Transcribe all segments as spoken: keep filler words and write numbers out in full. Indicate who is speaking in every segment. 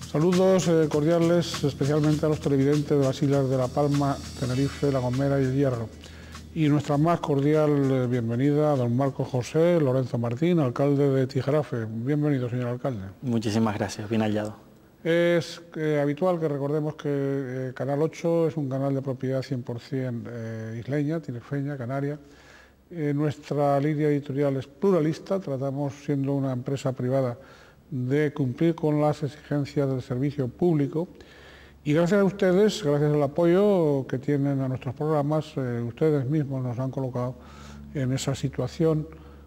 Speaker 1: Saludos eh, cordiales especialmente a los televidentes de las islas de La Palma, Tenerife, La Gomera y El Hierro. Y nuestra más cordial eh, bienvenida a don Marcos José Lorenzo Martín, alcalde de Tijarafe. Bienvenido, señor alcalde.
Speaker 2: Muchísimas gracias, bien hallado.
Speaker 1: Es eh, habitual que recordemos que eh, Canal ocho es un canal de propiedad cien por cien eh, isleña, tinerfeña, canaria. Eh, nuestra línea editorial es pluralista, tratamos, siendo una empresa privada, de cumplir con las exigencias del servicio público, y gracias a ustedes, gracias al apoyo que tienen a nuestros programas, eh, ustedes mismos nos han colocado en esa situación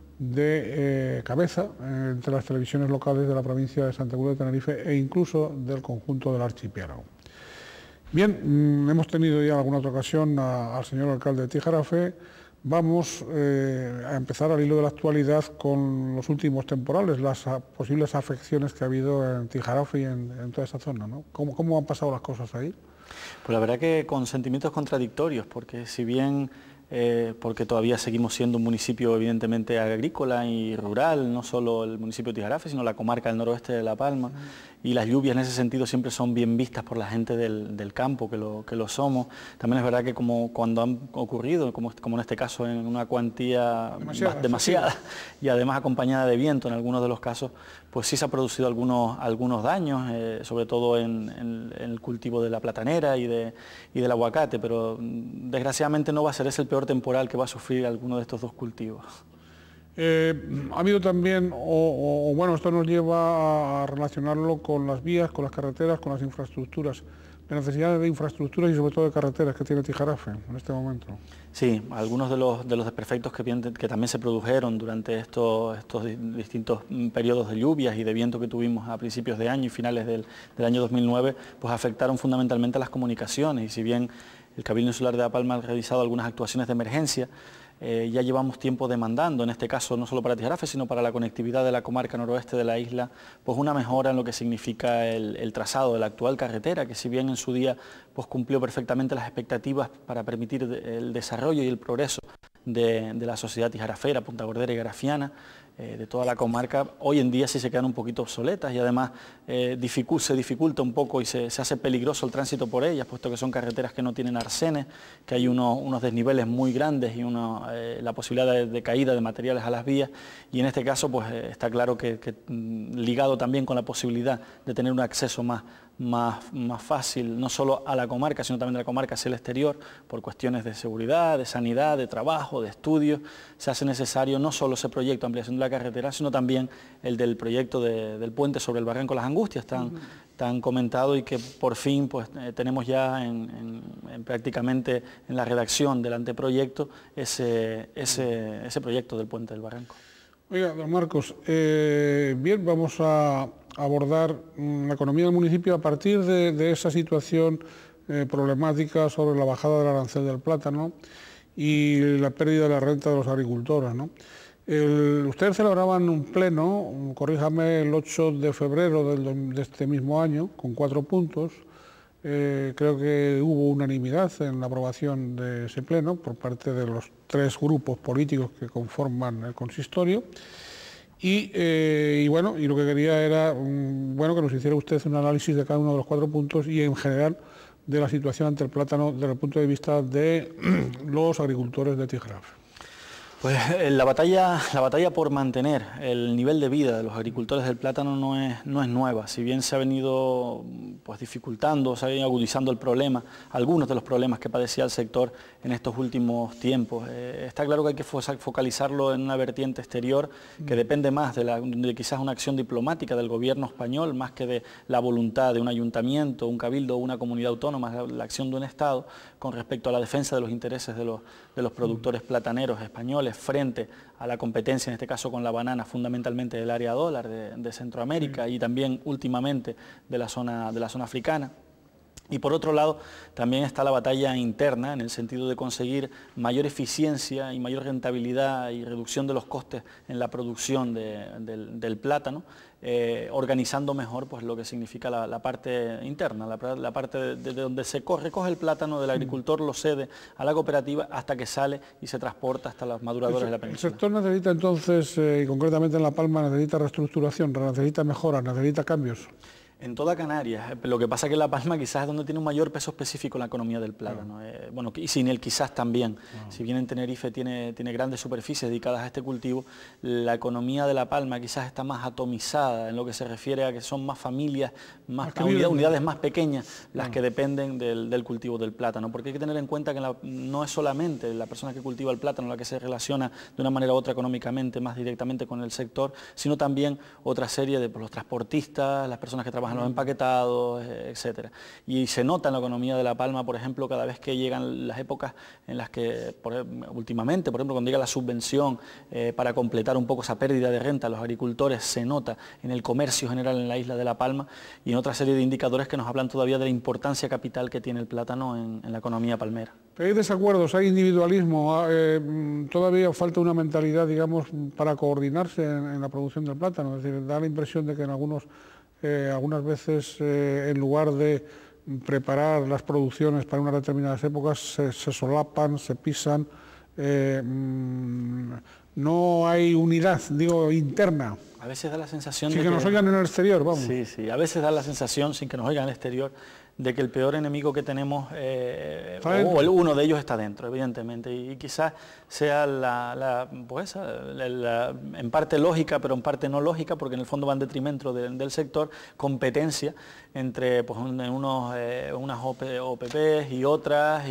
Speaker 1: de eh, cabeza eh, entre las televisiones locales de la provincia de Santa Cruz de Tenerife e incluso del conjunto del archipiélago. Bien, mmm, hemos tenido ya en alguna otra ocasión a, al señor alcalde de Tijarafe. Vamos eh, a empezar al hilo de la actualidad con los últimos temporales, las a, posibles afecciones que ha habido en Tijarafe y en, en toda esa zona, ¿no? ¿Cómo, ¿Cómo han pasado las cosas ahí?
Speaker 2: Pues la verdad que con sentimientos contradictorios, porque si bien, eh, porque todavía seguimos siendo un municipio evidentemente agrícola y rural, no solo el municipio de Tijarafe, sino la comarca del noroeste de La Palma, mm. y las lluvias en ese sentido siempre son bien vistas por la gente del, del campo, que lo, que lo somos. También es verdad que como cuando han ocurrido, como, como en este caso en una cuantía demasiada, demasiada sí. y además acompañada de viento en algunos de los casos, pues sí se han producido algunos, algunos daños, eh, sobre todo en, en, en el cultivo de la platanera y, de, y del aguacate, pero desgraciadamente no va a ser ese el peor temporal que va a sufrir alguno de estos dos cultivos.
Speaker 1: Eh, ha habido también, o, o bueno, esto nos lleva a relacionarlo con las vías, con las carreteras, con las infraestructuras, la necesidad de infraestructuras y sobre todo de carreteras que tiene Tijarafe en este momento.
Speaker 2: Sí, algunos de los, de los desperfectos que, que también se produjeron durante estos, estos distintos periodos de lluvias y de viento que tuvimos a principios de año y finales del, del año dos mil nueve, pues afectaron fundamentalmente a las comunicaciones, y si bien el Cabildo Insular de La Palma ha realizado algunas actuaciones de emergencia, Eh, ya llevamos tiempo demandando, en este caso no solo para Tijarafe, sino para la conectividad de la comarca noroeste de la isla, pues una mejora en lo que significa el, el trazado de la actual carretera, que si bien en su día pues cumplió perfectamente las expectativas para permitir el desarrollo y el progreso de, de la sociedad tijarafera, puntagordera y garafiana, eh, de toda la comarca, hoy en día sí se quedan un poquito obsoletas y además eh, dificult, se dificulta un poco y se, se hace peligroso el tránsito por ellas, puesto que son carreteras que no tienen arcenes, que hay uno, unos desniveles muy grandes y uno, eh, la posibilidad de, de caída de materiales a las vías, y en este caso pues eh, está claro que, que ligado también con la posibilidad de tener un acceso más Más, más fácil, no solo a la comarca, sino también de la comarca hacia el exterior, por cuestiones de seguridad, de sanidad, de trabajo, de estudios, se hace necesario no solo ese proyecto de ampliación de la carretera, sino también el del proyecto de, del puente sobre el Barranco Las Angustias, tan, uh-huh. tan comentado, y que por fin pues, eh, tenemos ya en, en, en prácticamente en la redacción del anteproyecto ese, ese, ese proyecto del puente del Barranco.
Speaker 1: Oiga, don Marcos, eh, bien, vamos a abordar mmm, la economía del municipio a partir de, de esa situación eh, problemática sobre la bajada del arancel del plátano y la pérdida de la renta de los agricultores, ¿no? El, ustedes celebraban un pleno, corríjame, el ocho de febrero del, de este mismo año, con cuatro puntos. Eh, creo que hubo unanimidad en la aprobación de ese pleno por parte de los tres grupos políticos que conforman el consistorio, y, eh, y bueno, y lo que quería era um, bueno, que nos hiciera usted un análisis de cada uno de los cuatro puntos y en general de la situación ante el plátano desde el punto de vista de los agricultores de Tijarafe.
Speaker 2: Pues la batalla, la batalla por mantener el nivel de vida de los agricultores del plátano no es, no es nueva, si bien se ha venido pues, dificultando, se ha venido agudizando el problema, algunos de los problemas que padecía el sector en estos últimos tiempos. Eh, está claro que hay que focalizarlo en una vertiente exterior que depende más de, la, de quizás una acción diplomática del gobierno español, más que de la voluntad de un ayuntamiento, un cabildo o una comunidad autónoma, la, la acción de un Estado con respecto a la defensa de los intereses de los, de los productores plataneros españoles frente a la competencia, en este caso con la banana, fundamentalmente del área dólar de, de Centroamérica y también últimamente de la zona, de la zona africana. Y por otro lado, también está la batalla interna en el sentido de conseguir mayor eficiencia y mayor rentabilidad y reducción de los costes en la producción de, del, del plátano, eh, organizando mejor pues, lo que significa la, la parte interna, la, la parte de, de donde se coge, recoge el plátano del agricultor, lo cede a la cooperativa hasta que sale y se transporta hasta los maduradores
Speaker 1: el,
Speaker 2: de la península.
Speaker 1: El sector necesita entonces, eh, y concretamente en La Palma, necesita reestructuración, necesita mejoras, necesita cambios.
Speaker 2: En toda Canarias, lo que pasa es que La Palma quizás es donde tiene un mayor peso específico en la economía del plátano. Uh-huh. eh, bueno, y sin él quizás también. Uh-huh. Si bien en Tenerife tiene, tiene grandes superficies dedicadas a este cultivo, la economía de La Palma quizás está más atomizada en lo que se refiere a que son más familias, más unidades, unidades más pequeñas las uh-huh. que dependen del, del cultivo del plátano. Porque hay que tener en cuenta que la, no es solamente la persona que cultiva el plátano la que se relaciona de una manera u otra económicamente más directamente con el sector, sino también otra serie de pues, los transportistas, las personas que trabajan los empaquetados, etcétera. Y se nota en la economía de La Palma, por ejemplo, cada vez que llegan las épocas en las que, por, últimamente, por ejemplo, cuando llega la subvención eh, para completar un poco esa pérdida de renta a los agricultores, se nota en el comercio general en la isla de La Palma y en otra serie de indicadores que nos hablan todavía de la importancia capital que tiene el plátano en, en la economía palmera.
Speaker 1: Hay desacuerdos, hay individualismo, eh, todavía falta una mentalidad, digamos, para coordinarse en, en la producción del plátano, es decir, da la impresión de que en algunos Eh, algunas veces eh, en lugar de preparar las producciones para unas determinadas épocas se, se solapan, se pisan, eh, mmm, no hay unidad, digo, interna.
Speaker 2: A veces da la sensación
Speaker 1: sin
Speaker 2: de
Speaker 1: que,
Speaker 2: que
Speaker 1: nos oigan en el exterior, vamos.
Speaker 2: Sí, sí, a veces da la sensación, sin que nos oigan en el exterior, de que el peor enemigo que tenemos, eh, o el, uno de ellos está dentro, evidentemente, y, y quizás sea la, la, pues, la, la, en parte lógica, pero en parte no lógica, porque en el fondo va en detrimento de, del sector, competencia entre pues, unos, eh, unas O P Ps y otras,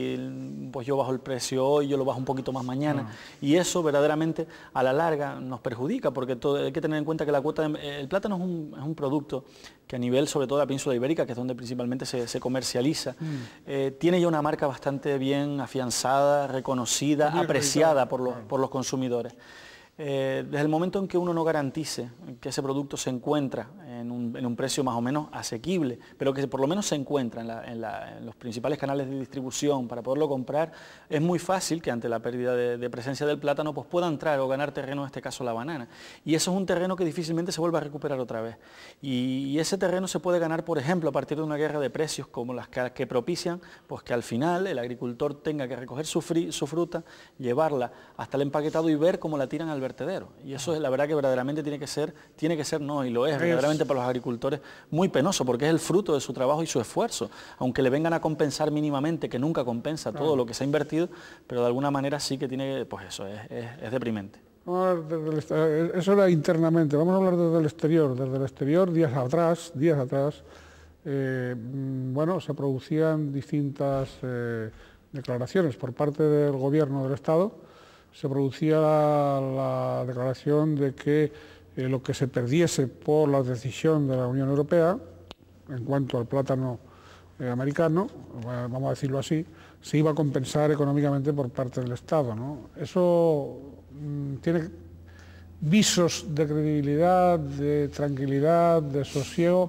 Speaker 2: y pues yo bajo el precio hoy, yo lo bajo un poquito más mañana, ah. y eso verdaderamente a la larga nos perjudica, porque todo, hay que tener en cuenta que la cuota, de, el plátano es un, es un producto que a nivel sobre todo de la península ibérica, que es donde principalmente se, se comercializa, mm. eh, tiene ya una marca bastante bien afianzada, reconocida, bien apreciada por los, por los consumidores. Eh, desde el momento en que uno no garantice que ese producto se encuentra en un, en un precio más o menos asequible, pero que por lo menos se encuentra en, la, en, la, en los principales canales de distribución para poderlo comprar, es muy fácil que ante la pérdida de, de presencia del plátano pues pueda entrar o ganar terreno, en este caso la banana. Y eso es un terreno que difícilmente se vuelva a recuperar otra vez. Y, y ese terreno se puede ganar, por ejemplo, a partir de una guerra de precios como las que, que propician pues que al final el agricultor tenga que recoger su, fri, su fruta, llevarla hasta el empaquetado y ver cómo la tiran al vertedero. Y eso es la verdad que verdaderamente tiene que ser, tiene que ser no, y lo es, verdaderamente para los agricultores muy penoso, porque es el fruto de su trabajo y su esfuerzo, aunque le vengan a compensar mínimamente, que nunca compensa todo lo que se ha invertido, pero de alguna manera sí que tiene, pues eso, es, es, es deprimente.
Speaker 1: Eso era internamente, vamos a hablar desde el exterior. Desde el exterior, días atrás, días atrás, eh, bueno, se producían distintas eh, declaraciones por parte del gobierno del Estado. Se producía la, la declaración de que eh, lo que se perdiese por la decisión de la Unión Europea, en cuanto al plátano eh, americano, vamos a decirlo así, se iba a compensar económicamente por parte del Estado, ¿no? Eso mmm, tiene visos de credibilidad, de tranquilidad, de sosiego,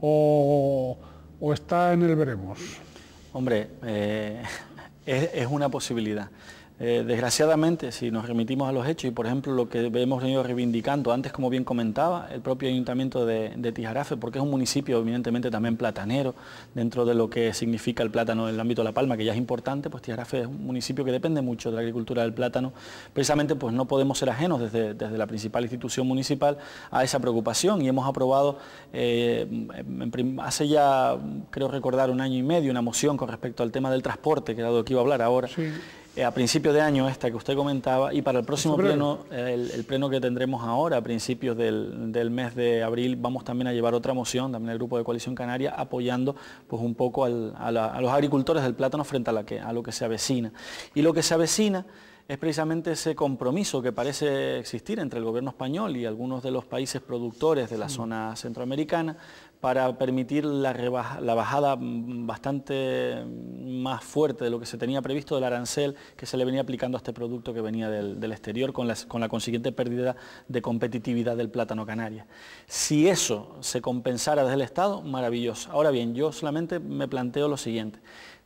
Speaker 1: o, o está en el veremos.
Speaker 2: Hombre, eh, es, es una posibilidad. Eh, desgraciadamente, si nos remitimos a los hechos y por ejemplo lo que hemos venido reivindicando antes, como bien comentaba, el propio ayuntamiento de, de Tijarafe, porque es un municipio evidentemente también platanero, dentro de lo que significa el plátano en el ámbito de La Palma, que ya es importante, pues Tijarafe es un municipio que depende mucho de la agricultura del plátano. Precisamente pues no podemos ser ajenos desde, desde la principal institución municipal a esa preocupación, y hemos aprobado eh, en, hace ya, creo recordar, un año y medio, una moción con respecto al tema del transporte, que era de lo que iba a hablar ahora. Sí. A principios de año esta que usted comentaba, y para el próximo pleno, el, el pleno que tendremos ahora, a principios del, del mes de abril, vamos también a llevar otra moción, también el Grupo de Coalición Canaria, apoyando pues un poco al, a, la, a los agricultores del plátano frente a, la que, a lo que se avecina. Y lo que se avecina es precisamente ese compromiso que parece existir entre el gobierno español y algunos de los países productores de la zona centroamericana para permitir la, rebaja, la bajada bastante más fuerte de lo que se tenía previsto del arancel que se le venía aplicando a este producto que venía del, del exterior, con la, con la consiguiente pérdida de competitividad del plátano canaria. Si eso se compensara desde el Estado, maravilloso. Ahora bien, yo solamente me planteo lo siguiente.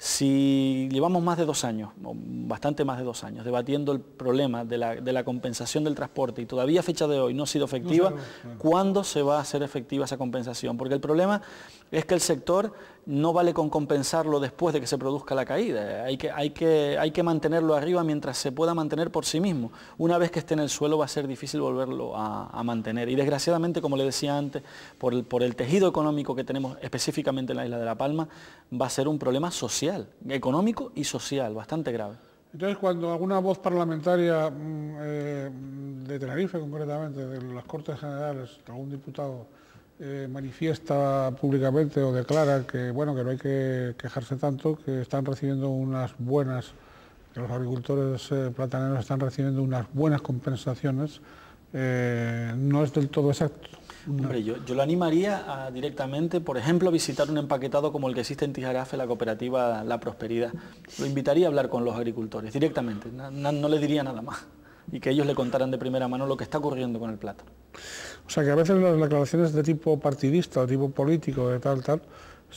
Speaker 2: Si llevamos más de dos años, o bastante más de dos años, debatiendo el problema de la, de la compensación del transporte y todavía a fecha de hoy no ha sido efectiva, no sé, no. ¿Cuándo se va a hacer efectiva esa compensación? Porque el problema es que el sector no vale con compensarlo después de que se produzca la caída, hay que, hay que, hay que mantenerlo arriba mientras se pueda mantener por sí mismo. Una vez que esté en el suelo va a ser difícil volverlo a, a mantener. Y desgraciadamente, como le decía antes, por el, por el tejido económico que tenemos específicamente en la isla de La Palma, va a ser un problema social, económico y social, bastante grave.
Speaker 1: Entonces, cuando alguna voz parlamentaria eh, de Tenerife, concretamente, de las Cortes Generales, algún diputado, Eh, manifiesta públicamente o declara que bueno que no hay que quejarse tanto, que están recibiendo unas buenas, que los agricultores eh, plataneros están recibiendo unas buenas compensaciones, eh, no es del todo exacto.
Speaker 2: Hombre, yo, yo lo animaría a, directamente, por ejemplo, a visitar un empaquetado como el que existe en Tijarafe, la cooperativa La Prosperidad. Lo invitaría a hablar con los agricultores directamente, no, no, no les diría nada más, y que ellos le contaran de primera mano lo que está ocurriendo con el plátano.
Speaker 1: O sea que a veces las declaraciones de tipo partidista, de tipo político, de tal, tal,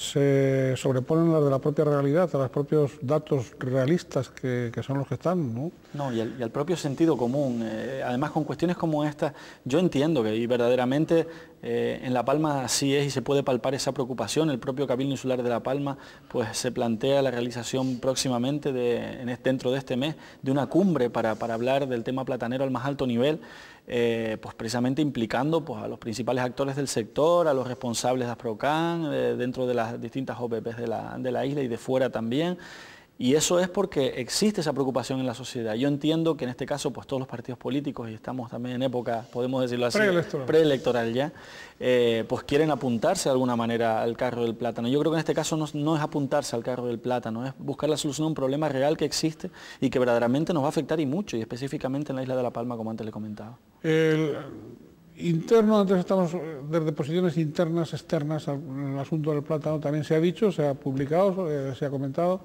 Speaker 1: se sobreponen a las de la propia realidad, a los propios datos realistas que, que son los que están, ¿no?
Speaker 2: No, y al, y al propio sentido común. Eh, además, con cuestiones como esta, yo entiendo que y verdaderamente eh, en La Palma así es y se puede palpar esa preocupación. El propio Cabildo Insular de La Palma pues se plantea la realización próximamente, de, en este, dentro de este mes, de una cumbre para, para hablar del tema platanero al más alto nivel. Eh, pues precisamente implicando pues, a los principales actores del sector, a los responsables de Asprocan, eh, dentro de las distintas O P Pes de la, de la isla y de fuera también. Y eso es porque existe esa preocupación en la sociedad. Yo entiendo que en este caso pues todos los partidos políticos, y estamos también en época, podemos decirlo así,
Speaker 1: preelectoral,
Speaker 2: preelectoral ya, eh, pues quieren apuntarse de alguna manera al carro del plátano. Yo creo que en este caso no, no es apuntarse al carro del plátano, es buscar la solución a un problema real que existe y que verdaderamente nos va a afectar y mucho, y específicamente en la isla de La Palma, como antes le comentaba.
Speaker 1: El interno, antes estamos desde posiciones internas, externas al, el asunto del plátano, también se ha dicho, se ha publicado, eh, se ha comentado.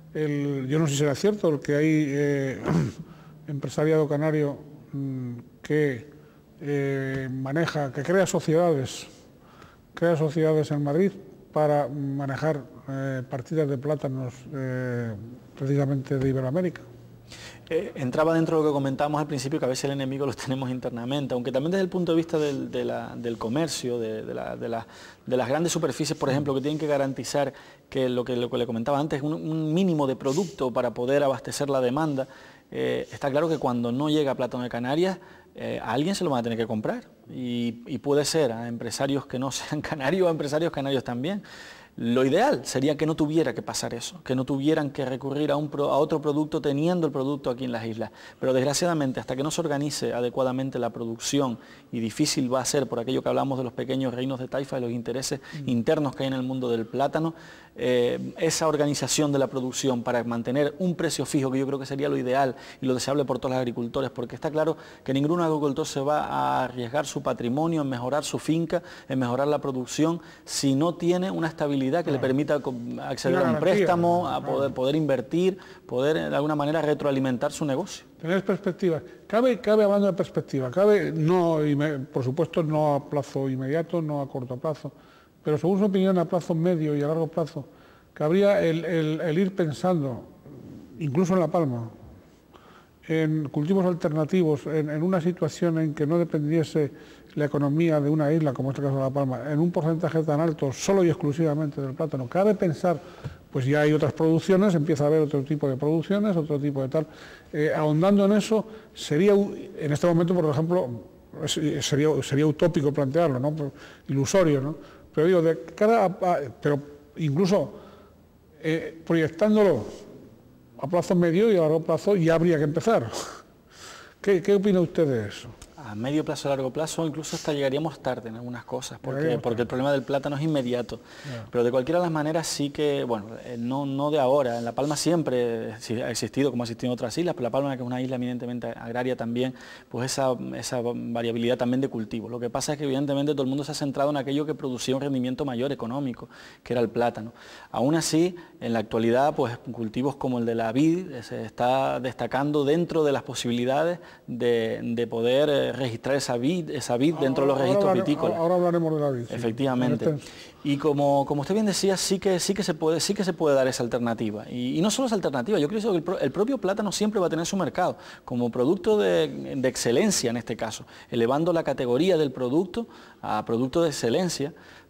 Speaker 1: El, yo no sé si será cierto, el que hay eh, empresariado canario mmm, que eh, maneja, que crea sociedades, crea sociedades en Madrid para manejar eh, partidas de plátanos eh, precisamente de Iberoamérica.
Speaker 2: Eh, entraba dentro de lo que comentábamos al principio, que a veces el enemigo los tenemos internamente, aunque también desde el punto de vista del, de la, del comercio, de, de, la, de, la, de las grandes superficies, por ejemplo, que tienen que garantizar que lo que, lo que le comentaba antes, un, un mínimo de producto para poder abastecer la demanda. Eh, está claro que cuando no llega plátano de Canarias, eh, a alguien se lo van a tener que comprar, y, y puede ser a empresarios que no sean canarios o a empresarios canarios también. Lo ideal sería que no tuviera que pasar eso, que no tuvieran que recurrir a, un pro, a otro producto teniendo el producto aquí en las islas. Pero desgraciadamente, hasta que no se organice adecuadamente la producción, y difícil va a ser por aquello que hablamos de los pequeños reinos de taifa y los intereses mm. internos que hay en el mundo del plátano, eh, esa organización de la producción para mantener un precio fijo, que yo creo que sería lo ideal y lo deseable por todos los agricultores, porque está claro que ningún agricultor se va a arriesgar su patrimonio en mejorar su finca, en mejorar la producción, si no tiene una estabilidad que claro. le permita acceder a un préstamo, a poder, poder invertir, poder de alguna manera retroalimentar su negocio.
Speaker 1: Tener perspectiva. Cabe, cabe hablando de perspectiva, cabe, no, por supuesto, no a plazo inmediato, no a corto plazo, pero según su opinión a plazo medio y a largo plazo, cabría el, el, el ir pensando, incluso en La Palma, en cultivos alternativos, en, en una situación en que no dependiese la economía de una isla, como este caso de La Palma, en un porcentaje tan alto, solo y exclusivamente del plátano. Cabe pensar, pues ya hay otras producciones, empieza a haber otro tipo de producciones, otro tipo de tal. Eh, ahondando en eso, sería, en este momento, por ejemplo, sería, sería utópico plantearlo, ¿no? Ilusorio, ¿no? Pero digo, de cara a, a pero incluso eh, proyectándolo a plazo medio y a largo plazo, ya habría que empezar. ¿Qué, qué opina usted de eso?
Speaker 2: A medio plazo, a largo plazo, incluso hasta llegaríamos tarde en algunas cosas, porque, porque el problema del plátano es inmediato. Yeah. Pero de cualquiera de las maneras sí que, bueno, no, no de ahora, en La Palma siempre ha existido, como ha existido en otras islas, pero La Palma, que es una isla eminentemente agraria también, pues esa, esa variabilidad también de cultivo. Lo que pasa es que evidentemente todo el mundo se ha centrado en aquello que producía un rendimiento mayor económico, que era el plátano. Aún así, en la actualidad, pues cultivos como el de la vid se está destacando dentro de las posibilidades de, de poder eh, registrar esa vid, esa vid dentro ahora, de los registros
Speaker 1: ahora,
Speaker 2: vitícolas.
Speaker 1: Ahora hablaremos de la vid.
Speaker 2: Efectivamente. Sí. Y como, como usted bien decía, sí que, sí, que se puede, sí que se puede dar esa alternativa. Y, y no solo esa alternativa, yo creo que el, pro, el propio plátano siempre va a tener su mercado, como producto de, de excelencia en este caso, elevando la categoría del producto a producto de excelencia,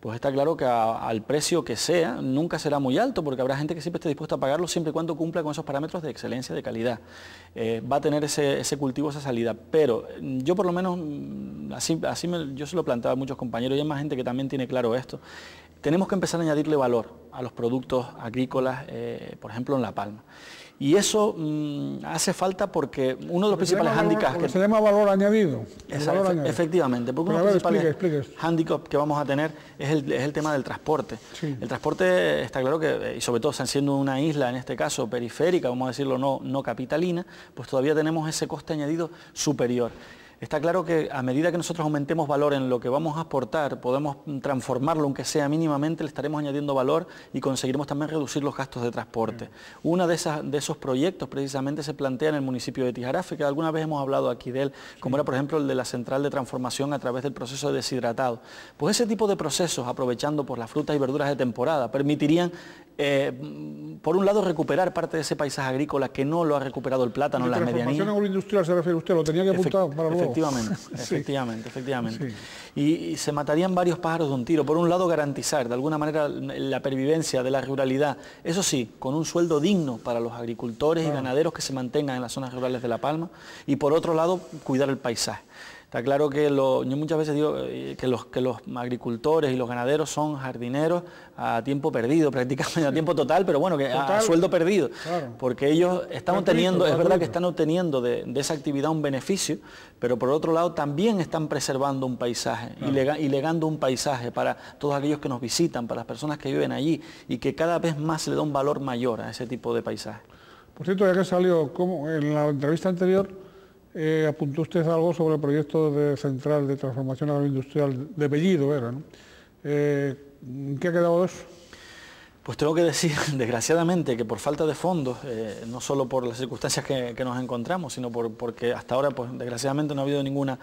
Speaker 2: pues está claro que a, al precio que sea, nunca será muy alto, porque habrá gente que siempre esté dispuesta a pagarlo siempre y cuando cumpla con esos parámetros de excelencia, de calidad. Eh, va a tener ese, ese cultivo, esa salida, pero yo por lo menos, así, así me, yo se lo planteaba a muchos compañeros, y hay más gente que también tiene claro esto. Tenemos que empezar a añadirle valor a los productos agrícolas, eh, por ejemplo en La Palma. Y eso mmm, hace falta porque uno de los principales hándicaps...
Speaker 1: que se llama valor añadido.
Speaker 2: Esa,
Speaker 1: valor
Speaker 2: efe,
Speaker 1: añadido.
Speaker 2: Efectivamente, porque uno de los principales hándicaps que vamos a tener es el, es el tema del transporte. Sí. El transporte está claro que, y sobre todo siendo una isla, en este caso periférica, vamos a decirlo, no, no capitalina, pues todavía tenemos ese coste añadido superior. Está claro que a medida que nosotros aumentemos valor en lo que vamos a exportar, podemos transformarlo, aunque sea mínimamente, le estaremos añadiendo valor y conseguiremos también reducir los gastos de transporte. Uno de, esas, de esos proyectos precisamente se plantea en el municipio de Tijarafe, que alguna vez hemos hablado aquí de él, como era por ejemplo el de la central de transformación a través del proceso de deshidratado. Pues ese tipo de procesos, aprovechando por las frutas y verduras de temporada, permitirían Eh, por un lado recuperar parte de ese paisaje agrícola que no lo ha recuperado el plátano, las medianías.
Speaker 1: ¿Transformación agroindustrial se refiere usted? ¿Lo tenía que apuntar para luego?
Speaker 2: Efectivamente,
Speaker 1: sí.
Speaker 2: efectivamente, efectivamente. Sí. Y, y se matarían varios pájaros de un tiro. Por un lado garantizar de alguna manera la pervivencia de la ruralidad, eso sí, con un sueldo digno para los agricultores claro. y ganaderos que se mantengan en las zonas rurales de La Palma, y por otro lado cuidar el paisaje. Está claro que lo, yo muchas veces digo que los, que los agricultores y los ganaderos son jardineros a tiempo perdido, prácticamente a tiempo total, pero bueno, que total, a, a sueldo perdido, claro. porque ellos están obteniendo, es verdad que están obteniendo de, de esa actividad un beneficio, pero por otro lado también están preservando un paisaje claro. y, lega, y legando un paisaje para todos aquellos que nos visitan, para las personas que viven allí, y que cada vez más se le da un valor mayor a ese tipo de paisaje.
Speaker 1: Por cierto, ya que salió, como en la entrevista anterior, Eh, apuntó usted algo sobre el proyecto de central de transformación agroindustrial de Bellido, era, ¿no? Eh, ¿Qué ha quedado de eso?
Speaker 2: Pues tengo que decir, desgraciadamente, que por falta de fondos, eh, no solo por las circunstancias que, que nos encontramos, sino por, porque hasta ahora, pues desgraciadamente no ha habido ninguna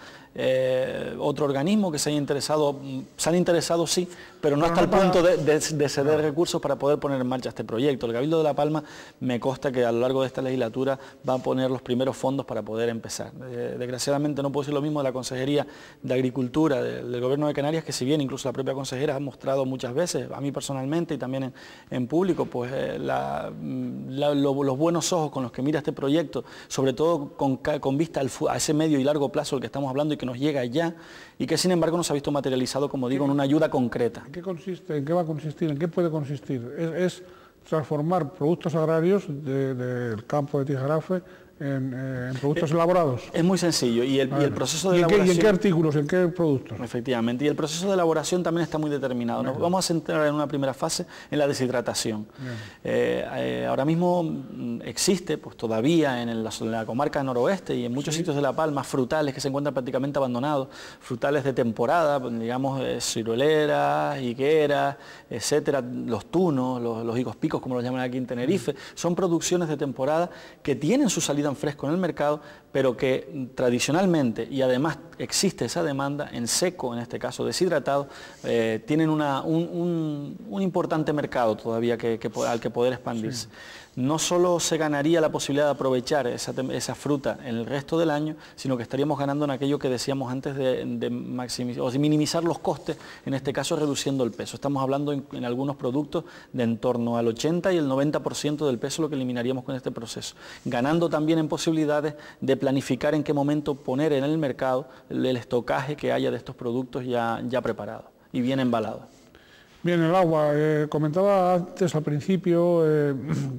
Speaker 2: eh, otro organismo que se haya interesado, se han interesado sí, pero no pero hasta no el punto de, de, de ceder no. recursos para poder poner en marcha este proyecto. El Cabildo de La Palma me consta que a lo largo de esta legislatura va a poner los primeros fondos para poder empezar. Eh, desgraciadamente no puedo decir lo mismo de la Consejería de Agricultura de, del Gobierno de Canarias, que si bien incluso la propia consejera ha mostrado muchas veces, a mí personalmente y también en en público, pues eh, la, la, lo, los buenos ojos con los que mira este proyecto, sobre todo con, con vista al, a ese medio y largo plazo del que estamos hablando y que nos llega ya, y que sin embargo no se ha visto materializado, como digo, en una ayuda concreta.
Speaker 1: ¿En qué consiste? ¿En qué va a consistir? ¿En qué puede consistir? Es, es transformar productos agrarios de, del campo de Tijarafe En, eh, en productos
Speaker 2: eh,
Speaker 1: elaborados.
Speaker 2: Es muy sencillo y el, y el proceso de
Speaker 1: ¿Y en,
Speaker 2: elaboración...
Speaker 1: qué, ¿Y en qué artículos, en qué productos?
Speaker 2: Efectivamente, y el proceso de elaboración también está muy determinado. Nos vamos a centrar en una primera fase en la deshidratación. Eh, eh, ahora mismo existe, pues todavía en, el, en la comarca noroeste y en muchos sí. sitios de La Palma, frutales que se encuentran prácticamente abandonados, frutales de temporada, digamos, eh, ciruelas, higueras, etcétera, los tunos, los, los higos picos, como los llaman aquí en Tenerife, son producciones de temporada que tienen su salida en fresco en el mercado, pero que tradicionalmente, y además existe esa demanda en seco, en este caso deshidratado, eh, tienen una, un, un, un importante mercado todavía que, que, al que poder expandirse. Sí. No solo se ganaría la posibilidad de aprovechar esa, esa fruta en el resto del año, sino que estaríamos ganando en aquello que decíamos antes de, de, maximizar, o de minimizar los costes, en este caso reduciendo el peso. Estamos hablando en, en algunos productos de en torno al ochenta y el noventa por ciento del peso lo que eliminaríamos con este proceso, ganando también en posibilidades de planificar en qué momento poner en el mercado el, el estocaje que haya de estos productos ya, ya preparados y bien embalados.
Speaker 1: Bien, el agua. Eh, comentaba antes al principio eh,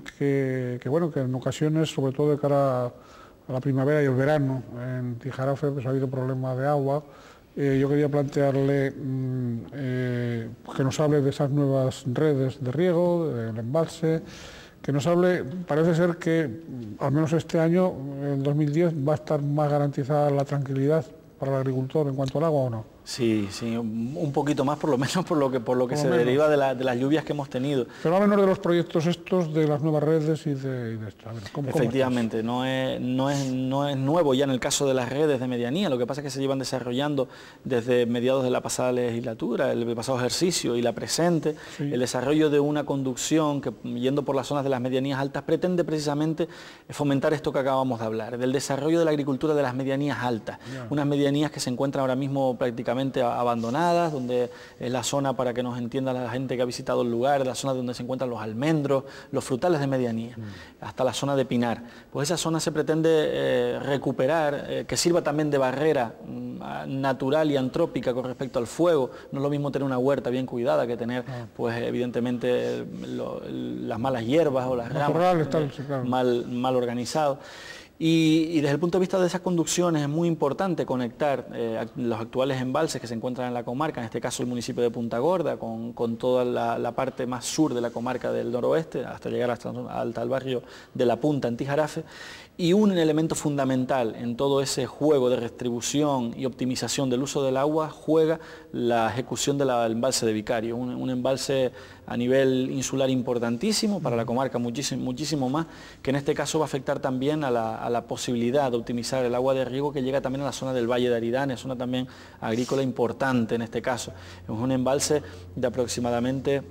Speaker 1: que, que, bueno, que en ocasiones, sobre todo de cara a la primavera y el verano, en Tijarafe pues, ha habido problemas de agua. Eh, yo quería plantearle mm, eh, que nos hable de esas nuevas redes de riego, del embalse, que nos hable, parece ser que al menos este año, en dos mil diez, va a estar más garantizada la tranquilidad para el agricultor en cuanto al agua, ¿o no?
Speaker 2: Sí, sí, un poquito más por lo menos por lo que por lo que por se menos. deriva de, la, de las lluvias que hemos tenido.
Speaker 1: Pero a menos de los proyectos estos de las nuevas redes y de, y de esto. A ver, ¿cómo,
Speaker 2: Efectivamente,
Speaker 1: cómo
Speaker 2: no, es, no, es, no es nuevo ya en el caso de las redes de medianía, lo que pasa es que se llevan desarrollando desde mediados de la pasada legislatura, el pasado ejercicio y la presente, sí. El desarrollo de una conducción que yendo por las zonas de las medianías altas pretende precisamente fomentar esto que acabamos de hablar, del desarrollo de la agricultura de las medianías altas, yeah. unas medianías que se encuentran ahora mismo prácticamente prácticamente abandonadas, donde es la zona, para que nos entienda la gente que ha visitado el lugar, la zona donde se encuentran los almendros, los frutales de medianía, mm. hasta la zona de Pinar. Pues esa zona se pretende eh, recuperar, eh, que sirva también de barrera mm, natural y antrópica con respecto al fuego. No es lo mismo tener una huerta bien cuidada que tener, ah. pues evidentemente, lo, las malas hierbas o las ramas
Speaker 1: corrales, tal, sí, claro.
Speaker 2: mal, mal organizado. Y, y desde el punto de vista de esas conducciones es muy importante conectar eh, los actuales embalses que se encuentran en la comarca, en este caso el municipio de Punta Gorda, con, con toda la, la parte más sur de la comarca del noroeste, hasta llegar hasta, hasta el barrio de La Punta, en Tijarafe. Y un elemento fundamental en todo ese juego de redistribución y optimización del uso del agua juega la ejecución del embalse de Vicario, un, un embalse a nivel insular importantísimo para la comarca, muchísimo, muchísimo más, que en este caso va a afectar también a la, a la posibilidad de optimizar el agua de riego que llega también a la zona del Valle de Aridane, zona también agrícola importante en este caso. Es un embalse de aproximadamente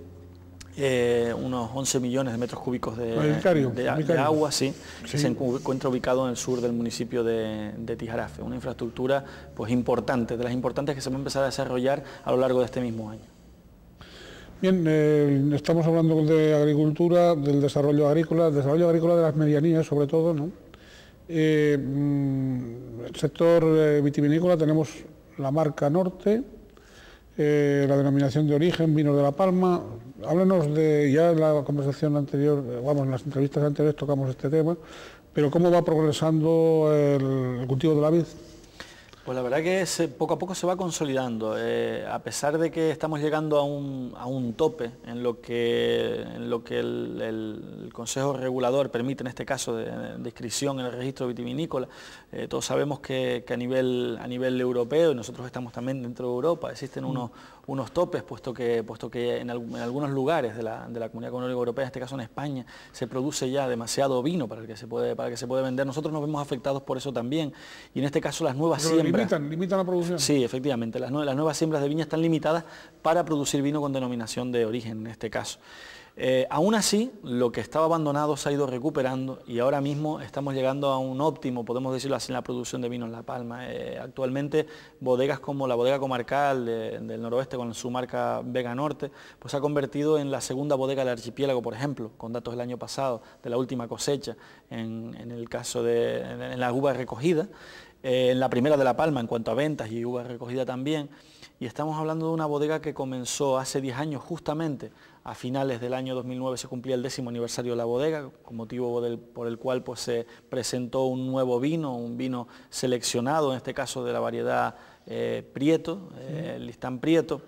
Speaker 2: Eh, unos once millones de metros cúbicos de,
Speaker 1: Vicario,
Speaker 2: de, de agua, sí, sí. Que se encuentra ubicado en el sur del municipio de, de Tijarafe, una infraestructura pues importante, de las importantes que se va a empezar a desarrollar a lo largo de este mismo año.
Speaker 1: Bien, eh, estamos hablando de agricultura, del desarrollo agrícola, el desarrollo agrícola de las medianías sobre todo, ¿no? Eh, el sector eh, vitivinícola tenemos la marca Norte, Eh, la denominación de origen, vinos de La Palma. Háblenos de, ya en la conversación anterior, vamos, en las entrevistas anteriores tocamos este tema, pero ¿cómo va progresando el, el cultivo de la vid?
Speaker 2: Pues la verdad que se, poco a poco se va consolidando, eh, a pesar de que estamos llegando a un, a un tope en lo que, en lo que el, el Consejo Regulador permite, en este caso, de, de inscripción en el registro vitivinícola. Eh, todos sabemos que, que a, nivel, a nivel europeo, y nosotros estamos también dentro de Europa, existen unos, unos topes, puesto que, puesto que en, en algunos lugares de la, de la Comunidad Económica Europea, en este caso en España, se produce ya demasiado vino para el que se puede, para el que se puede vender. Nosotros nos vemos afectados por eso también, y en este caso las nuevas
Speaker 1: Pero
Speaker 2: siembras...
Speaker 1: Limitan, limitan la producción.
Speaker 2: Sí, efectivamente, las, nue las nuevas siembras de viña están limitadas para producir vino con denominación de origen, en este caso. Eh, aún así, lo que estaba abandonado se ha ido recuperando y ahora mismo estamos llegando a un óptimo, podemos decirlo así, en la producción de vino en La Palma. Eh, actualmente, bodegas como la bodega comarcal de, del noroeste con su marca Vega Norte, pues se ha convertido en la segunda bodega del archipiélago, por ejemplo, con datos del año pasado, de la última cosecha, en, en el caso de en, en la uva recogida. Eh, en la primera de La Palma en cuanto a ventas y uva recogida también, y estamos hablando de una bodega que comenzó hace diez años, justamente a finales del año dos mil nueve se cumplía el décimo aniversario de la bodega, con motivo del, por el cual pues, se presentó un nuevo vino, un vino seleccionado, en este caso de la variedad eh, Prieto, eh, el Listán Prieto,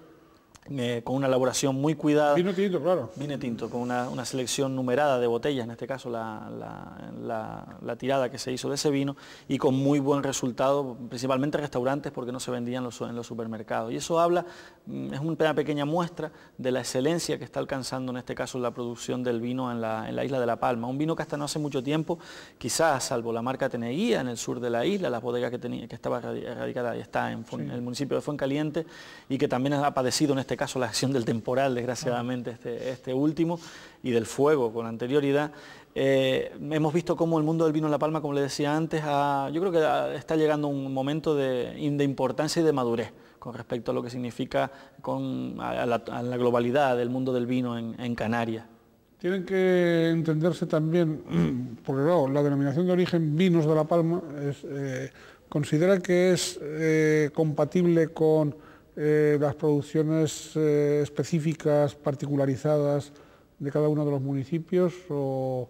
Speaker 2: Eh, con una elaboración muy cuidada.
Speaker 1: Vino tinto, claro.
Speaker 2: Vino tinto, con una, una selección numerada de botellas, en este caso la, la, la, la tirada que se hizo de ese vino, y con muy buen resultado, principalmente restaurantes, porque no se vendían los, en los supermercados. Y eso habla, es una pequeña muestra de la excelencia que está alcanzando en este caso la producción del vino en la, en la isla de La Palma. Un vino que hasta no hace mucho tiempo, quizás salvo la marca Teneguía en el sur de la isla, las bodegas que, tenía, que estaba radicada y está en, sí. en el municipio de Fuencaliente, y que también ha padecido en este caso la acción del temporal, desgraciadamente este, este último, y del fuego con anterioridad. Eh, hemos visto cómo el mundo del vino en La Palma, como le decía antes, ha, yo creo que está llegando a un momento de, de importancia y de madurez con respecto a lo que significa con, a, la, a la globalidad del mundo del vino en, en Canarias.
Speaker 1: Tienen que entenderse también, porque claro, la denominación de origen vinos de La Palma es, eh, considera que es eh, compatible con Eh, las producciones eh, específicas, particularizadas de cada uno de los municipios, o,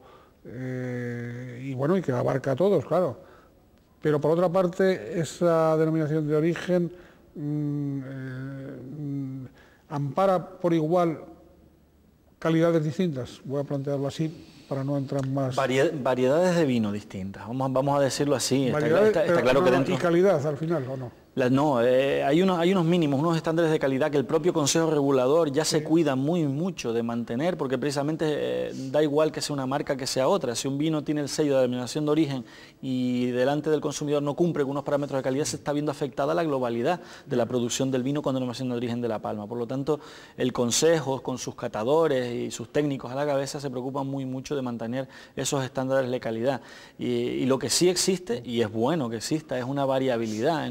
Speaker 1: eh, y bueno, y que abarca a todos, claro. Pero por otra parte, esa denominación de origen mmm, eh, ampara por igual calidades distintas, voy a plantearlo así, para no entrar más...
Speaker 2: Variedades de vino distintas, vamos, vamos a decirlo así. Está, está, está claro
Speaker 1: no,
Speaker 2: que dentro...
Speaker 1: ¿Y calidad al final o no?
Speaker 2: La, no, eh, hay, unos, hay unos mínimos, unos estándares de calidad que el propio Consejo Regulador ya se sí. cuida muy mucho de mantener, porque precisamente eh, da igual que sea una marca que sea otra. Si un vino tiene el sello de denominación de origen y delante del consumidor no cumple con unos parámetros de calidad, se está viendo afectada la globalidad de la producción del vino con denominación de origen de La Palma. Por lo tanto, el Consejo, con sus catadores y sus técnicos a la cabeza, se preocupan muy mucho de mantener esos estándares de calidad. Y, y lo que sí existe, y es bueno que exista, es una variabilidad en cuanto a la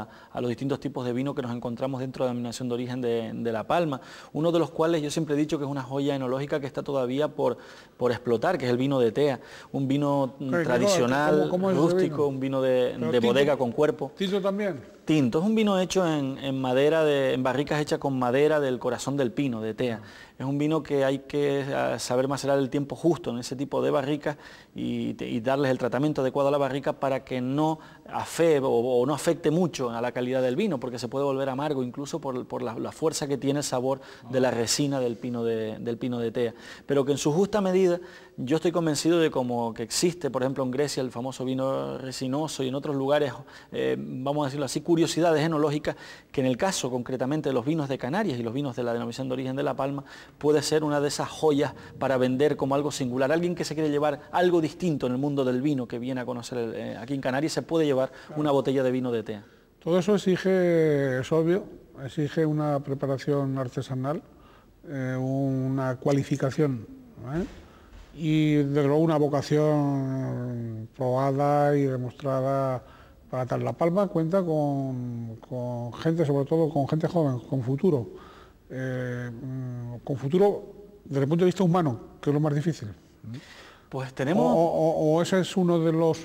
Speaker 2: a, a los distintos tipos de vino que nos encontramos dentro de la denominación de origen de, de La Palma, uno de los cuales yo siempre he dicho que es una joya enológica que está todavía por, por explotar, que es el vino de Tea, un vino
Speaker 1: ¿Qué,
Speaker 2: tradicional,
Speaker 1: ¿cómo, cómo
Speaker 2: rústico,
Speaker 1: vino?
Speaker 2: un vino de, de
Speaker 1: tinto,
Speaker 2: bodega con cuerpo.
Speaker 1: ¿Tinto también?
Speaker 2: Tinto, es un vino hecho en, en madera, de, en barricas hechas con madera del corazón del pino, de Tea. Es un vino que hay que saber macerar el tiempo justo en ese tipo de barricas y, y darles el tratamiento adecuado a la barrica para que no afee o, o no afecte mucho a la calidad del vino, porque se puede volver amargo incluso por, por la, la fuerza que tiene el sabor de la resina del pino de, del pino de Tea. Pero que en su justa medida, yo estoy convencido de como que existe, por ejemplo en Grecia, el famoso vino resinoso y en otros lugares, eh, vamos a decirlo así, curiosidades enológicas, que en el caso concretamente de los vinos de Canarias y los vinos de la denominación de origen de La Palma, puede ser una de esas joyas para vender como algo singular. Alguien que se quiere llevar algo distinto en el mundo del vino, que viene a conocer el, eh, aquí en Canarias, se puede llevar claro. una botella de vino de Tea.
Speaker 1: Todo eso exige, es obvio, exige una preparación artesanal, eh, una cualificación, ¿eh? y desde luego una vocación probada y demostrada para tal. La Palma cuenta con, con gente, sobre todo con gente joven, con futuro, eh, con futuro desde el punto de vista humano, que es lo más difícil.
Speaker 2: Pues tenemos...
Speaker 1: O, o, o ese es uno de los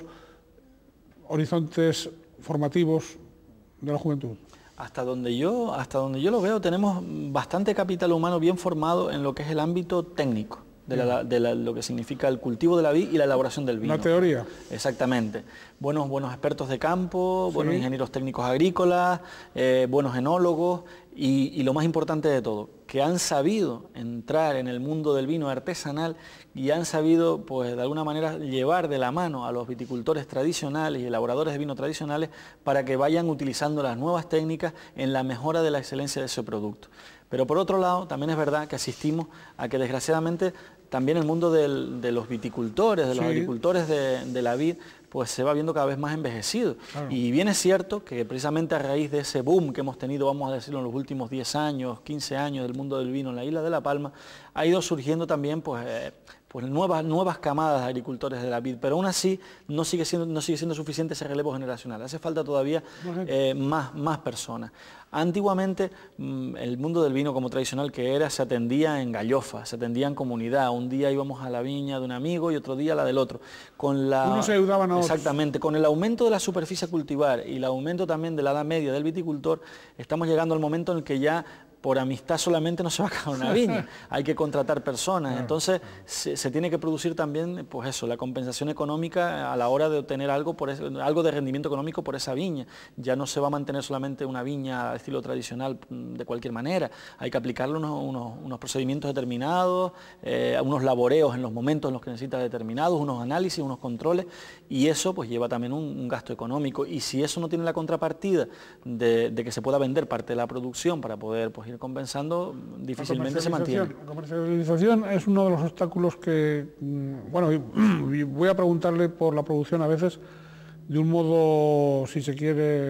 Speaker 1: horizontes formativos de la juventud.
Speaker 2: Hasta donde yo, hasta donde yo lo veo, tenemos bastante capital humano bien formado en lo que es el ámbito técnico. De, la, de la, lo que significa el cultivo de la vid y la elaboración del vino.
Speaker 1: La teoría.
Speaker 2: Exactamente. Buenos, buenos expertos de campo,
Speaker 1: sí.
Speaker 2: buenos ingenieros técnicos agrícolas, eh, buenos enólogos y, y lo más importante de todo, que han sabido entrar en el mundo del vino artesanal y han sabido, pues de alguna manera, llevar de la mano a los viticultores tradicionales y elaboradores de vino tradicionales para que vayan utilizando las nuevas técnicas en la mejora de la excelencia de ese producto. Pero por otro lado, también es verdad que asistimos a que desgraciadamente también el mundo del, de los viticultores, de los sí. agricultores de, de la vid, pues se va viendo cada vez más envejecido. Claro. Y bien es cierto que precisamente a raíz de ese boom que hemos tenido, vamos a decirlo, en los últimos diez años, quince años del mundo del vino en la isla de La Palma, ha ido surgiendo también pues, eh, pues nuevas, nuevas camadas de agricultores de la vid, pero aún así no sigue siendo, no sigue siendo suficiente ese relevo generacional, hace falta todavía eh, más, más personas. Antiguamente el mundo del vino como tradicional que era se atendía en gallofa, se atendía en comunidad, un día íbamos a la viña de un amigo y otro día a la del otro. Con la,
Speaker 1: Unos se ayudaban a otros.
Speaker 2: Exactamente, con el aumento de la superficie a cultivar y el aumento también de la edad media del viticultor, estamos llegando al momento en el que ya por amistad solamente no se va a acabar una viña, hay que contratar personas, claro, entonces claro. Se, se tiene que producir también, pues eso, la compensación económica a la hora de obtener algo, por ese, algo de rendimiento económico por esa viña. Ya no se va a mantener solamente una viña de estilo tradicional de cualquier manera, hay que aplicarle unos, unos, unos procedimientos determinados, eh, unos laboreos en los momentos en los que necesita determinados, unos análisis, unos controles, y eso pues lleva también un, un gasto económico, y si eso no tiene la contrapartida de, de que se pueda vender parte de la producción para poder pues, ir compensando, difícilmente se mantiene.
Speaker 1: La comercialización es uno de los obstáculos que, bueno, voy a preguntarle por la producción a veces de un modo, si se quiere,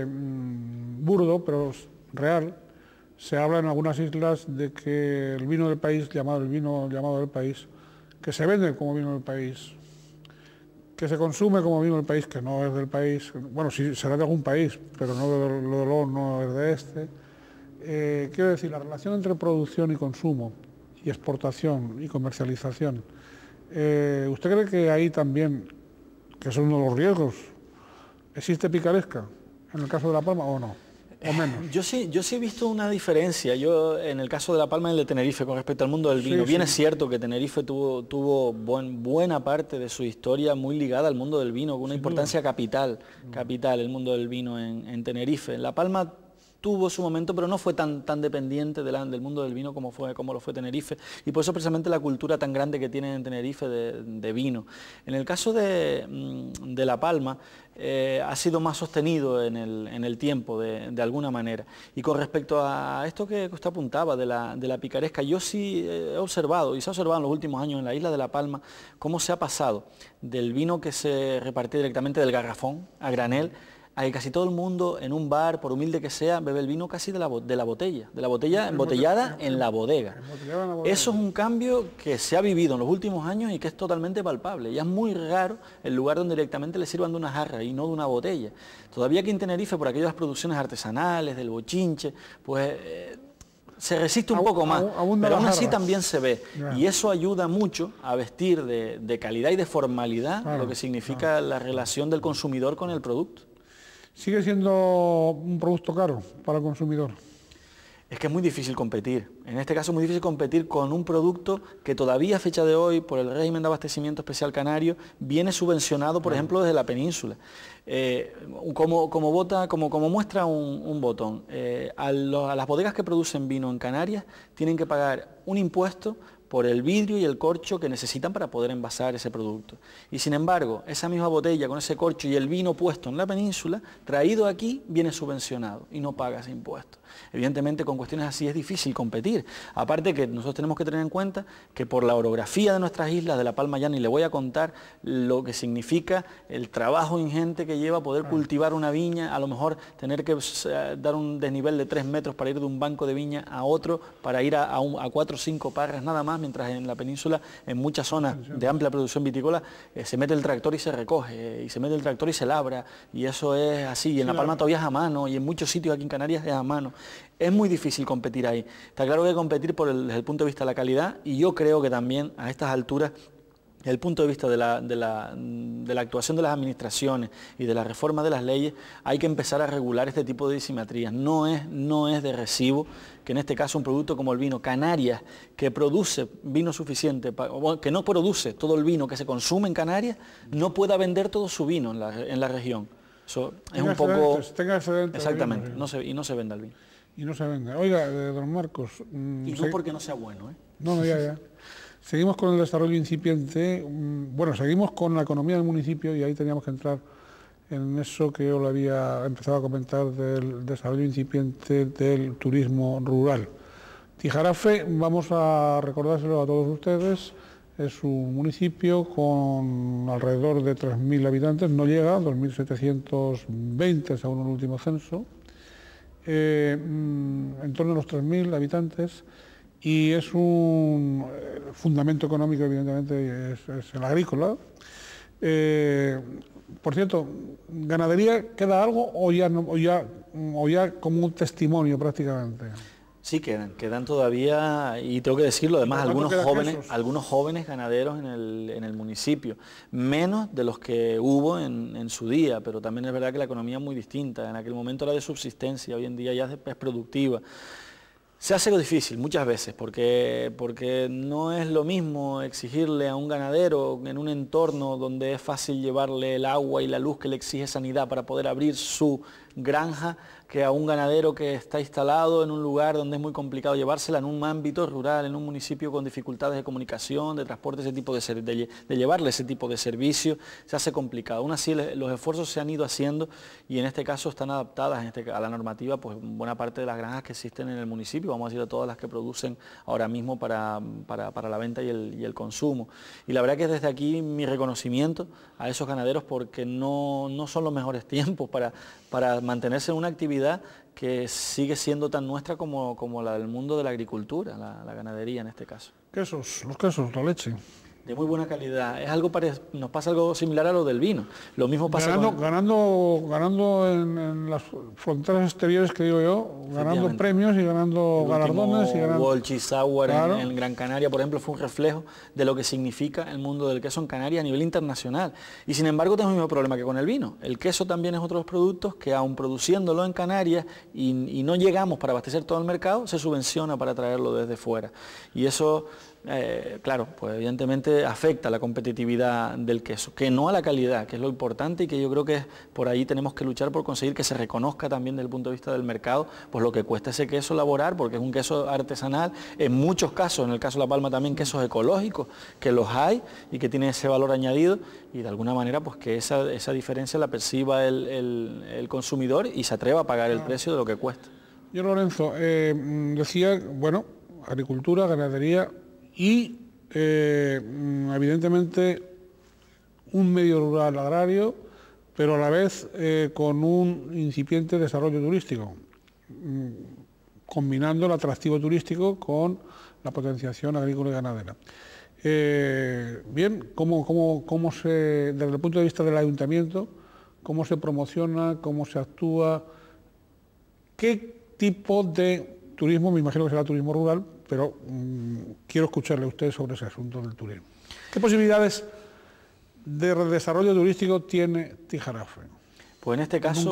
Speaker 1: burdo, pero real. Se habla en algunas islas de que el vino del país, llamado el vino llamado del país, que se vende como vino del país, que se consume como vino del país, que no es del país, bueno, sí será de algún país, pero no de, lo, no es de este. Eh, quiero decir, la relación entre producción y consumo, y exportación y comercialización, eh, ¿usted cree que ahí también, que es uno de los riesgos, existe picaresca en el caso de La Palma o no? ¿O menos?
Speaker 2: Yo sí, yo sí he visto una diferencia, yo en el caso de La Palma y el de Tenerife con respecto al mundo del vino. Sí, Bien sí. Es cierto que Tenerife tuvo, tuvo buen, buena parte de su historia muy ligada al mundo del vino, con una Sin importancia duda. capital, capital el mundo del vino en, en Tenerife. En La Palma tuvo su momento, pero no fue tan, tan dependiente de la, del mundo del vino como, fue, como lo fue Tenerife, y por eso precisamente la cultura tan grande que tienen en Tenerife de, de vino. En el caso de, de La Palma, eh, ha sido más sostenido en el, en el tiempo, de, de alguna manera. Y con respecto a esto que usted apuntaba, de la, de la picaresca, yo sí he observado, y se ha observado en los últimos años en la isla de La Palma, cómo se ha pasado del vino que se repartía directamente del garrafón a granel, a que casi todo el mundo en un bar, por humilde que sea, bebe el vino casi de la, de la botella, de la botella embotellada en la bodega. Eso es un cambio que se ha vivido en los últimos años y que es totalmente palpable. Ya es muy raro el lugar donde directamente le sirvan de una jarra y no de una botella. Todavía aquí en Tenerife, por aquellas producciones artesanales, del bochinche, pues... Eh, se resiste un poco más, pero aún así también se ve. Y eso ayuda mucho a vestir de, de calidad y de formalidad claro, lo que significa claro. la relación del consumidor con el producto.
Speaker 1: ¿Sigue siendo un producto caro para el consumidor?
Speaker 2: Es que es muy difícil competir. En este caso es muy difícil competir con un producto que todavía a fecha de hoy, por el régimen de abastecimiento especial canario, viene subvencionado, por ejemplo, desde la península. Eh, como, como, bota, como, como muestra un, un botón, eh, a, lo, a las bodegas que producen vino en Canarias tienen que pagar un impuesto por el vidrio y el corcho que necesitan para poder envasar ese producto. Y sin embargo, esa misma botella con ese corcho y el vino puesto en la península, traído aquí, viene subvencionado y no paga ese impuesto. Evidentemente, con cuestiones así es difícil competir. Aparte que nosotros tenemos que tener en cuenta que por la orografía de nuestras islas, de La Palma Llana, y le voy a contar lo que significa el trabajo ingente que lleva poder cultivar una viña, a lo mejor tener que dar un desnivel de tres metros para ir de un banco de viña a otro, para ir a, a, un, a cuatro o cinco parras nada más, mientras en la península, en muchas zonas de amplia producción vitícola, eh, se mete el tractor y se recoge, eh, y se mete el tractor y se labra, y eso es así, y en La Palma todavía es a mano, y en muchos sitios aquí en Canarias es a mano. Es muy difícil competir ahí. Está claro que hay que competir por el, desde el punto de vista de la calidad, y yo creo que también a estas alturas, desde el punto de vista de la, de, la, de la actuación de las administraciones y de la reforma de las leyes, hay que empezar a regular este tipo de disimetrías. No es, no es de recibo que en este caso un producto como el vino Canarias, que produce vino suficiente, que no produce todo el vino que se consume en Canarias, no pueda vender todo su vino en la, en la región. Eso es un poco...
Speaker 1: Tenga excedentes.
Speaker 2: Exactamente, no se, y no se venda el vino.
Speaker 1: Y no se vende. Oiga, eh, don Marcos...
Speaker 2: Mmm, y no se... porque no sea bueno, ¿eh?
Speaker 1: No, no, ya, ya. Seguimos con el desarrollo incipiente, bueno, seguimos con la economía del municipio y ahí teníamos que entrar en eso que yo le había empezado a comentar del desarrollo incipiente del turismo rural. Tijarafe, vamos a recordárselo a todos ustedes, es un municipio con alrededor de tres mil habitantes, no llega, dos mil setecientos veinte según el último censo, eh, en torno a los tres mil habitantes. Y es un fundamento económico, evidentemente, es, es el agrícola. Eh, por cierto, ¿ganadería queda algo o ya, no, o, ya, o ya como un testimonio prácticamente?
Speaker 2: Sí, quedan, quedan todavía, y tengo que decirlo, además algunos jóvenes, algunos jóvenes ganaderos en el, en el municipio, menos de los que hubo en, en su día, pero también es verdad que la economía es muy distinta. En aquel momento era de subsistencia, hoy en día ya es, es productiva. Se hace lo difícil muchas veces porque, porque no es lo mismo exigirle a un ganadero en un entorno donde es fácil llevarle el agua y la luz que le exige sanidad para poder abrir su granja, que a un ganadero que está instalado en un lugar donde es muy complicado llevársela, en un ámbito rural, en un municipio con dificultades de comunicación, de transporte, ese tipo de, de, de llevarle ese tipo de servicio, se hace complicado. Aún así los esfuerzos se han ido haciendo y en este caso están adaptadas en este, a la normativa, pues buena parte de las granjas que existen en el municipio, vamos a decir a todas las que producen ahora mismo para, para, para la venta y el, y el consumo. Y la verdad que desde aquí mi reconocimiento a esos ganaderos porque no, no son los mejores tiempos para, para mantenerse en una actividad que sigue siendo tan nuestra como, como la del mundo de la agricultura, la, la ganadería en este caso.
Speaker 1: Quesos, los quesos, la leche.
Speaker 2: De muy buena calidad. Es algo pare... Nos pasa algo similar a lo del vino. Lo mismo pasa
Speaker 1: ganando,
Speaker 2: con...
Speaker 1: Ganando, ganando en, en las fronteras exteriores, que digo yo, ganando premios y ganando
Speaker 2: el
Speaker 1: galardones. Y ganando...
Speaker 2: Walchi Sour
Speaker 1: claro.
Speaker 2: en, en Gran Canaria, por ejemplo, fue un reflejo de lo que significa el mundo del queso en Canarias a nivel internacional. Y sin embargo tenemos el mismo problema que con el vino. El queso también es otro de los productos que aun produciéndolo en Canarias y, y no llegamos para abastecer todo el mercado, se subvenciona para traerlo desde fuera. Y eso... Eh, claro, pues evidentemente afecta la competitividad del queso, que no a la calidad, que es lo importante y que yo creo que por ahí tenemos que luchar por conseguir que se reconozca también desde el punto de vista del mercado, pues lo que cuesta ese queso elaborar, porque es un queso artesanal, en muchos casos, en el caso de La Palma también quesos ecológicos, que los hay y que tienen ese valor añadido y de alguna manera pues que esa, esa diferencia la perciba el, el, el consumidor y se atreva a pagar el precio de lo que cuesta.
Speaker 1: Yo, Lorenzo, eh, decía, bueno, agricultura, ganadería, y eh, evidentemente un medio rural agrario pero a la vez eh, con un incipiente desarrollo turístico, mmm, combinando el atractivo turístico con la potenciación agrícola y ganadera. Eh, bien, ¿cómo, cómo, cómo se, desde el punto de vista del ayuntamiento, cómo se promociona, cómo se actúa, qué tipo de turismo, me imagino que será turismo rural, pero mmm, quiero escucharle a usted sobre ese asunto del turismo. ¿Qué posibilidades de desarrollo turístico tiene Tijarafe?
Speaker 2: Pues en este caso,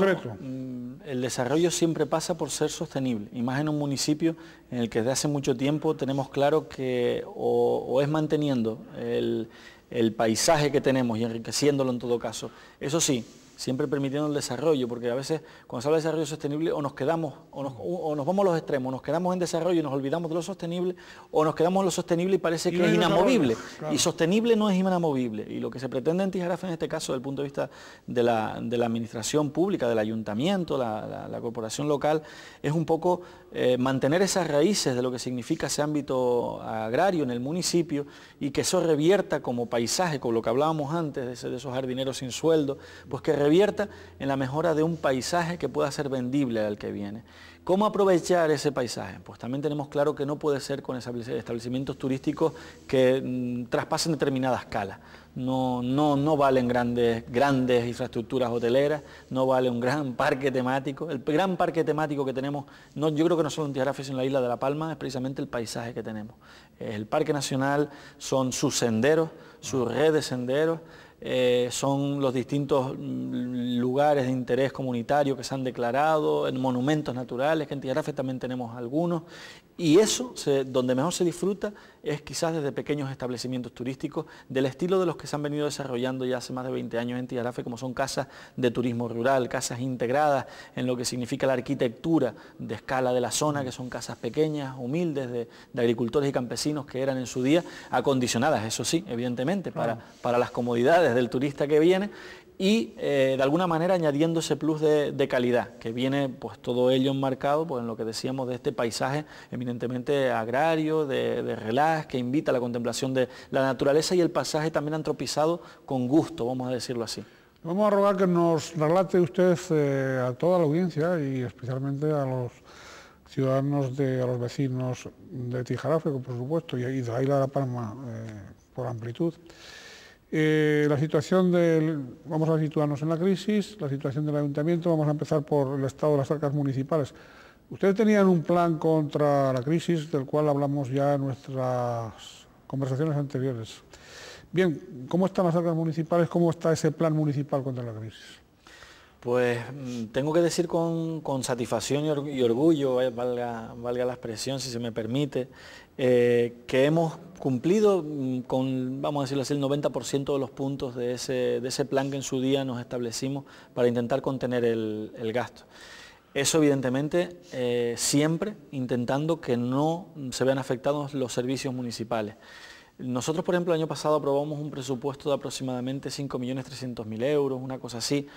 Speaker 1: en
Speaker 2: el desarrollo siempre pasa por ser sostenible, y más en un municipio en el que desde hace mucho tiempo tenemos claro que o, o es manteniendo el, el paisaje que tenemos y enriqueciéndolo en todo caso. Eso sí, siempre permitiendo el desarrollo, porque a veces cuando se habla de desarrollo sostenible o nos quedamos, o nos, o nos vamos a los extremos, nos quedamos en desarrollo y nos olvidamos de lo sostenible, o nos quedamos en lo sostenible y parece que es inamovible, claro. Y sostenible no es inamovible, y lo que se pretende en Tijarafe en este caso, desde el punto de vista de la, de la administración pública, del ayuntamiento, la, la, la corporación local, es un poco eh, mantener esas raíces de lo que significa ese ámbito agrario en el municipio, y que eso revierta como paisaje, con lo que hablábamos antes, de, ese, de esos jardineros sin sueldo, pues que revierta en la mejora de un paisaje que pueda ser vendible al que viene. ¿Cómo aprovechar ese paisaje? Pues también tenemos claro que no puede ser con establecimientos turísticos que mmm, traspasen determinada escala. No, no, no valen grandes, grandes infraestructuras hoteleras, no vale un gran parque temático. El gran parque temático que tenemos, no, yo creo que no solo en Tijarafe, sino en la isla de La Palma, es precisamente el paisaje que tenemos. El Parque Nacional son sus senderos, su red de senderos, Eh, son los distintos lugares de interés comunitario que se han declarado, en monumentos naturales, que en Tijarafe también tenemos algunos, y eso, se, donde mejor se disfruta, es quizás desde pequeños establecimientos turísticos, del estilo de los que se han venido desarrollando ya hace más de veinte años en Tijarafe, como son casas de turismo rural, casas integradas en lo que significa la arquitectura de escala de la zona, que son casas pequeñas, humildes, de, de agricultores y campesinos que eran en su día, acondicionadas, eso sí, evidentemente, para, para las comodidades del turista que viene, y eh, de alguna manera añadiendo ese plus de, de calidad, que viene pues todo ello enmarcado pues, en lo que decíamos de este paisaje eminentemente agrario, de, de relax, que invita a la contemplación de la naturaleza y el paisaje también antropizado con gusto, vamos a decirlo así.
Speaker 1: Vamos a rogar que nos relate usted eh, a toda la audiencia y especialmente a los ciudadanos, de, a los vecinos de Tijarafe, por supuesto, y de la isla de La Palma eh, por amplitud. Eh, la situación del, vamos a situarnos en la crisis, la situación del ayuntamiento, vamos a empezar por el estado de las arcas municipales. Ustedes tenían un plan contra la crisis, del cual hablamos ya en nuestras conversaciones anteriores. Bien, ¿cómo están las arcas municipales? ¿Cómo está ese plan municipal contra la crisis?
Speaker 2: Pues tengo que decir con, con satisfacción y orgullo, valga, valga la expresión si se me permite, eh, que hemos cumplido con, vamos a decirlo así, el noventa por ciento de los puntos de ese, de ese plan que en su día nos establecimos para intentar contener el, el gasto. Eso evidentemente eh, siempre intentando que no se vean afectados los servicios municipales. Nosotros, por ejemplo, el año pasado aprobamos un presupuesto de aproximadamente cinco millones trescientos mil euros, una cosa así.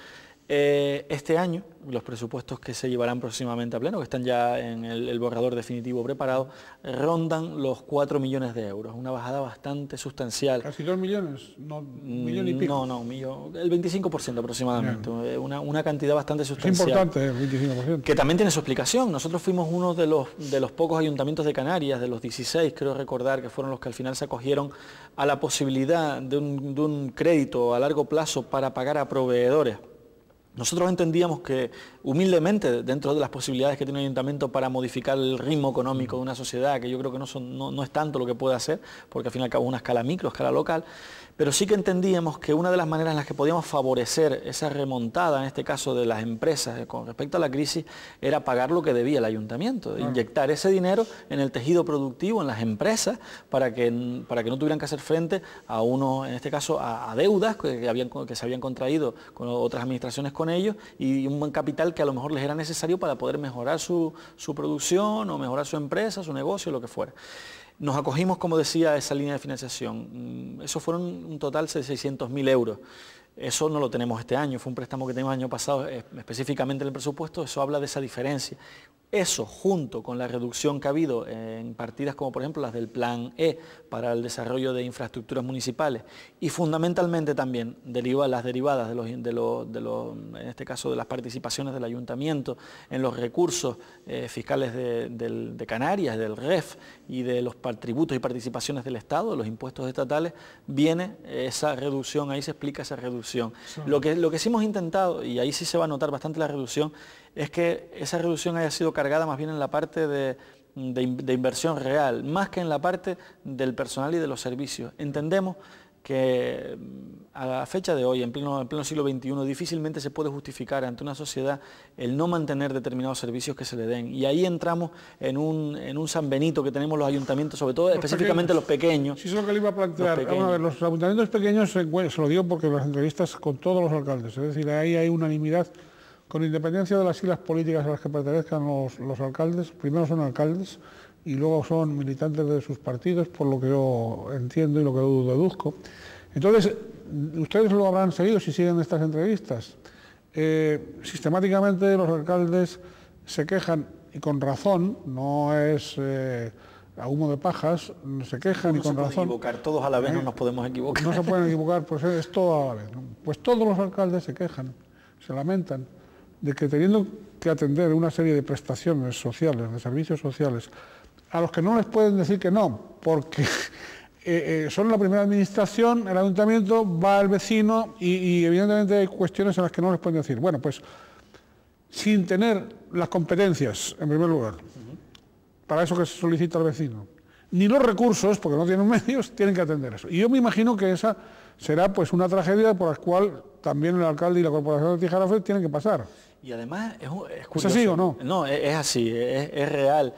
Speaker 2: Eh, este año, los presupuestos que se llevarán próximamente a pleno, que están ya en el, el borrador definitivo preparado, rondan los cuatro millones de euros, una bajada bastante sustancial.
Speaker 1: ¿Casi dos millones? No, un millón y pico.
Speaker 2: No, no, un millón, el veinticinco por ciento aproximadamente, una, una cantidad bastante sustancial.
Speaker 1: Es importante, el veinticinco por ciento.
Speaker 2: Que también tiene su explicación. Nosotros fuimos uno de los, de los pocos ayuntamientos de Canarias, de los dieciséis, creo recordar, que fueron los que al final se acogieron a la posibilidad de un, de un crédito a largo plazo para pagar a proveedores. Nosotros entendíamos que, humildemente, dentro de las posibilidades que tiene el ayuntamiento para modificar el ritmo económico de una sociedad, que yo creo que no, son, no, no es tanto lo que puede hacer, porque al fin y al cabo es una escala micro, escala local, pero sí que entendíamos que una de las maneras en las que podíamos favorecer esa remontada, en este caso de las empresas, con respecto a la crisis, era pagar lo que debía el ayuntamiento, ah. inyectar ese dinero en el tejido productivo, en las empresas, para que, para que no tuvieran que hacer frente a uno, en este caso, a, a deudas que, que, habían, que se habían contraído con otras administraciones con ellos, y un buen capital que a lo mejor les era necesario para poder mejorar su, su producción o mejorar su empresa, su negocio, lo que fuera. Nos acogimos, como decía, a esa línea de financiación. Eso fueron un total de seiscientos mil euros. Eso no lo tenemos este año, fue un préstamo que teníamos el año pasado, específicamente en el presupuesto, eso habla de esa diferencia. Eso, junto con la reducción que ha habido en partidas como por ejemplo las del Plan E para el desarrollo de infraestructuras municipales y fundamentalmente también deriva, las derivadas de los, de los, de los, en este caso de las participaciones del Ayuntamiento en los recursos eh, fiscales de, de, de Canarias, del R E F y de los tributos y participaciones del Estado, de los impuestos estatales, viene esa reducción, ahí se explica esa reducción. Sí. Lo que, lo que sí hemos intentado, y ahí sí se va a notar bastante la reducción, es que esa reducción haya sido cargada más bien en la parte de, de, de inversión real, más que en la parte del personal y de los servicios. Entendemos que a la fecha de hoy, en pleno, en pleno siglo veintiuno, difícilmente se puede justificar ante una sociedad el no mantener determinados servicios que se le den. Y ahí entramos en un, en un San Benito que tenemos los ayuntamientos, sobre todo los específicamente pequeños. los pequeños.
Speaker 1: Sí, eso es lo que le iba a plantear. Los, a ver, los ayuntamientos pequeños, se, se lo digo porque en las entrevistas con todos los alcaldes, es decir, ahí hay unanimidad. Con independencia de las siglas políticas a las que pertenezcan los, los alcaldes, primero son alcaldes y luego son militantes de sus partidos, por lo que yo entiendo y lo que yo deduzco. Entonces, ustedes lo habrán seguido si siguen estas entrevistas. Eh, sistemáticamente los alcaldes se quejan, y con razón, no es eh, a humo de pajas, se quejan
Speaker 2: no
Speaker 1: y con
Speaker 2: se
Speaker 1: razón.
Speaker 2: Puede equivocar, todos a la vez eh, no nos podemos equivocar.
Speaker 1: No se pueden equivocar, pues es todo a la vez, ¿no? Pues todos los alcaldes se quejan, se lamentan de que teniendo que atender una serie de prestaciones sociales, de servicios sociales, a los que no les pueden decir que no, porque eh, eh, son la primera administración, el ayuntamiento va al vecino y, y evidentemente hay cuestiones en las que no les pueden decir. Bueno, pues sin tener las competencias, en primer lugar, uh-huh. para eso que se solicita al vecino, ni los recursos, porque no tienen medios, tienen que atender eso. Y yo me imagino que esa será pues una tragedia por la cual también el alcalde y la Corporación de Tijarafe tienen que pasar.
Speaker 2: Y además es, es
Speaker 1: curioso. ¿Es así o no?
Speaker 2: No, es, es así, es, es real.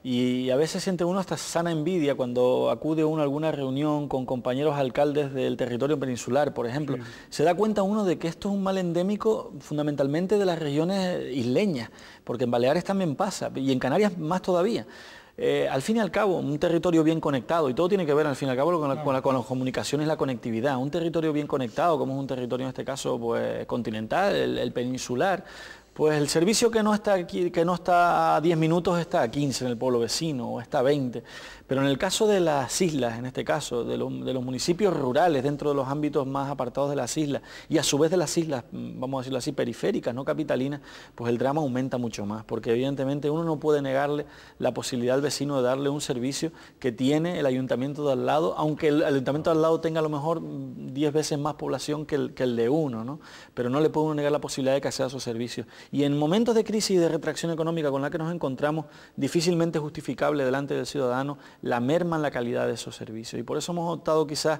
Speaker 2: Y a veces siente uno hasta sana envidia cuando acude uno a alguna reunión con compañeros alcaldes del territorio peninsular, por ejemplo. Sí. Se da cuenta uno de que esto es un mal endémico fundamentalmente de las regiones isleñas, porque en Baleares también pasa, y en Canarias más todavía. Eh, al fin y al cabo, un territorio bien conectado, y todo tiene que ver al fin y al cabo con, la, con, la, con las comunicaciones y la conectividad, un territorio bien conectado, como es un territorio en este caso pues, continental, el, el peninsular, pues el servicio que no está aquí, que no está a diez minutos está a quince en el pueblo vecino o está a veinte. Pero en el caso de las islas, en este caso, de los, de los municipios rurales dentro de los ámbitos más apartados de las islas y a su vez de las islas, vamos a decirlo así, periféricas, no capitalinas, pues el drama aumenta mucho más, porque evidentemente uno no puede negarle la posibilidad al vecino de darle un servicio que tiene el ayuntamiento de al lado, aunque el ayuntamiento de al lado tenga a lo mejor diez veces más población que el, que el de uno, ¿no? Pero no le puede uno negar la posibilidad de que acceda a esos servicios. Y en momentos de crisis y de retracción económica con la que nos encontramos, difícilmente justificable delante del ciudadano la merma en la calidad de esos servicios. Y por eso hemos optado quizás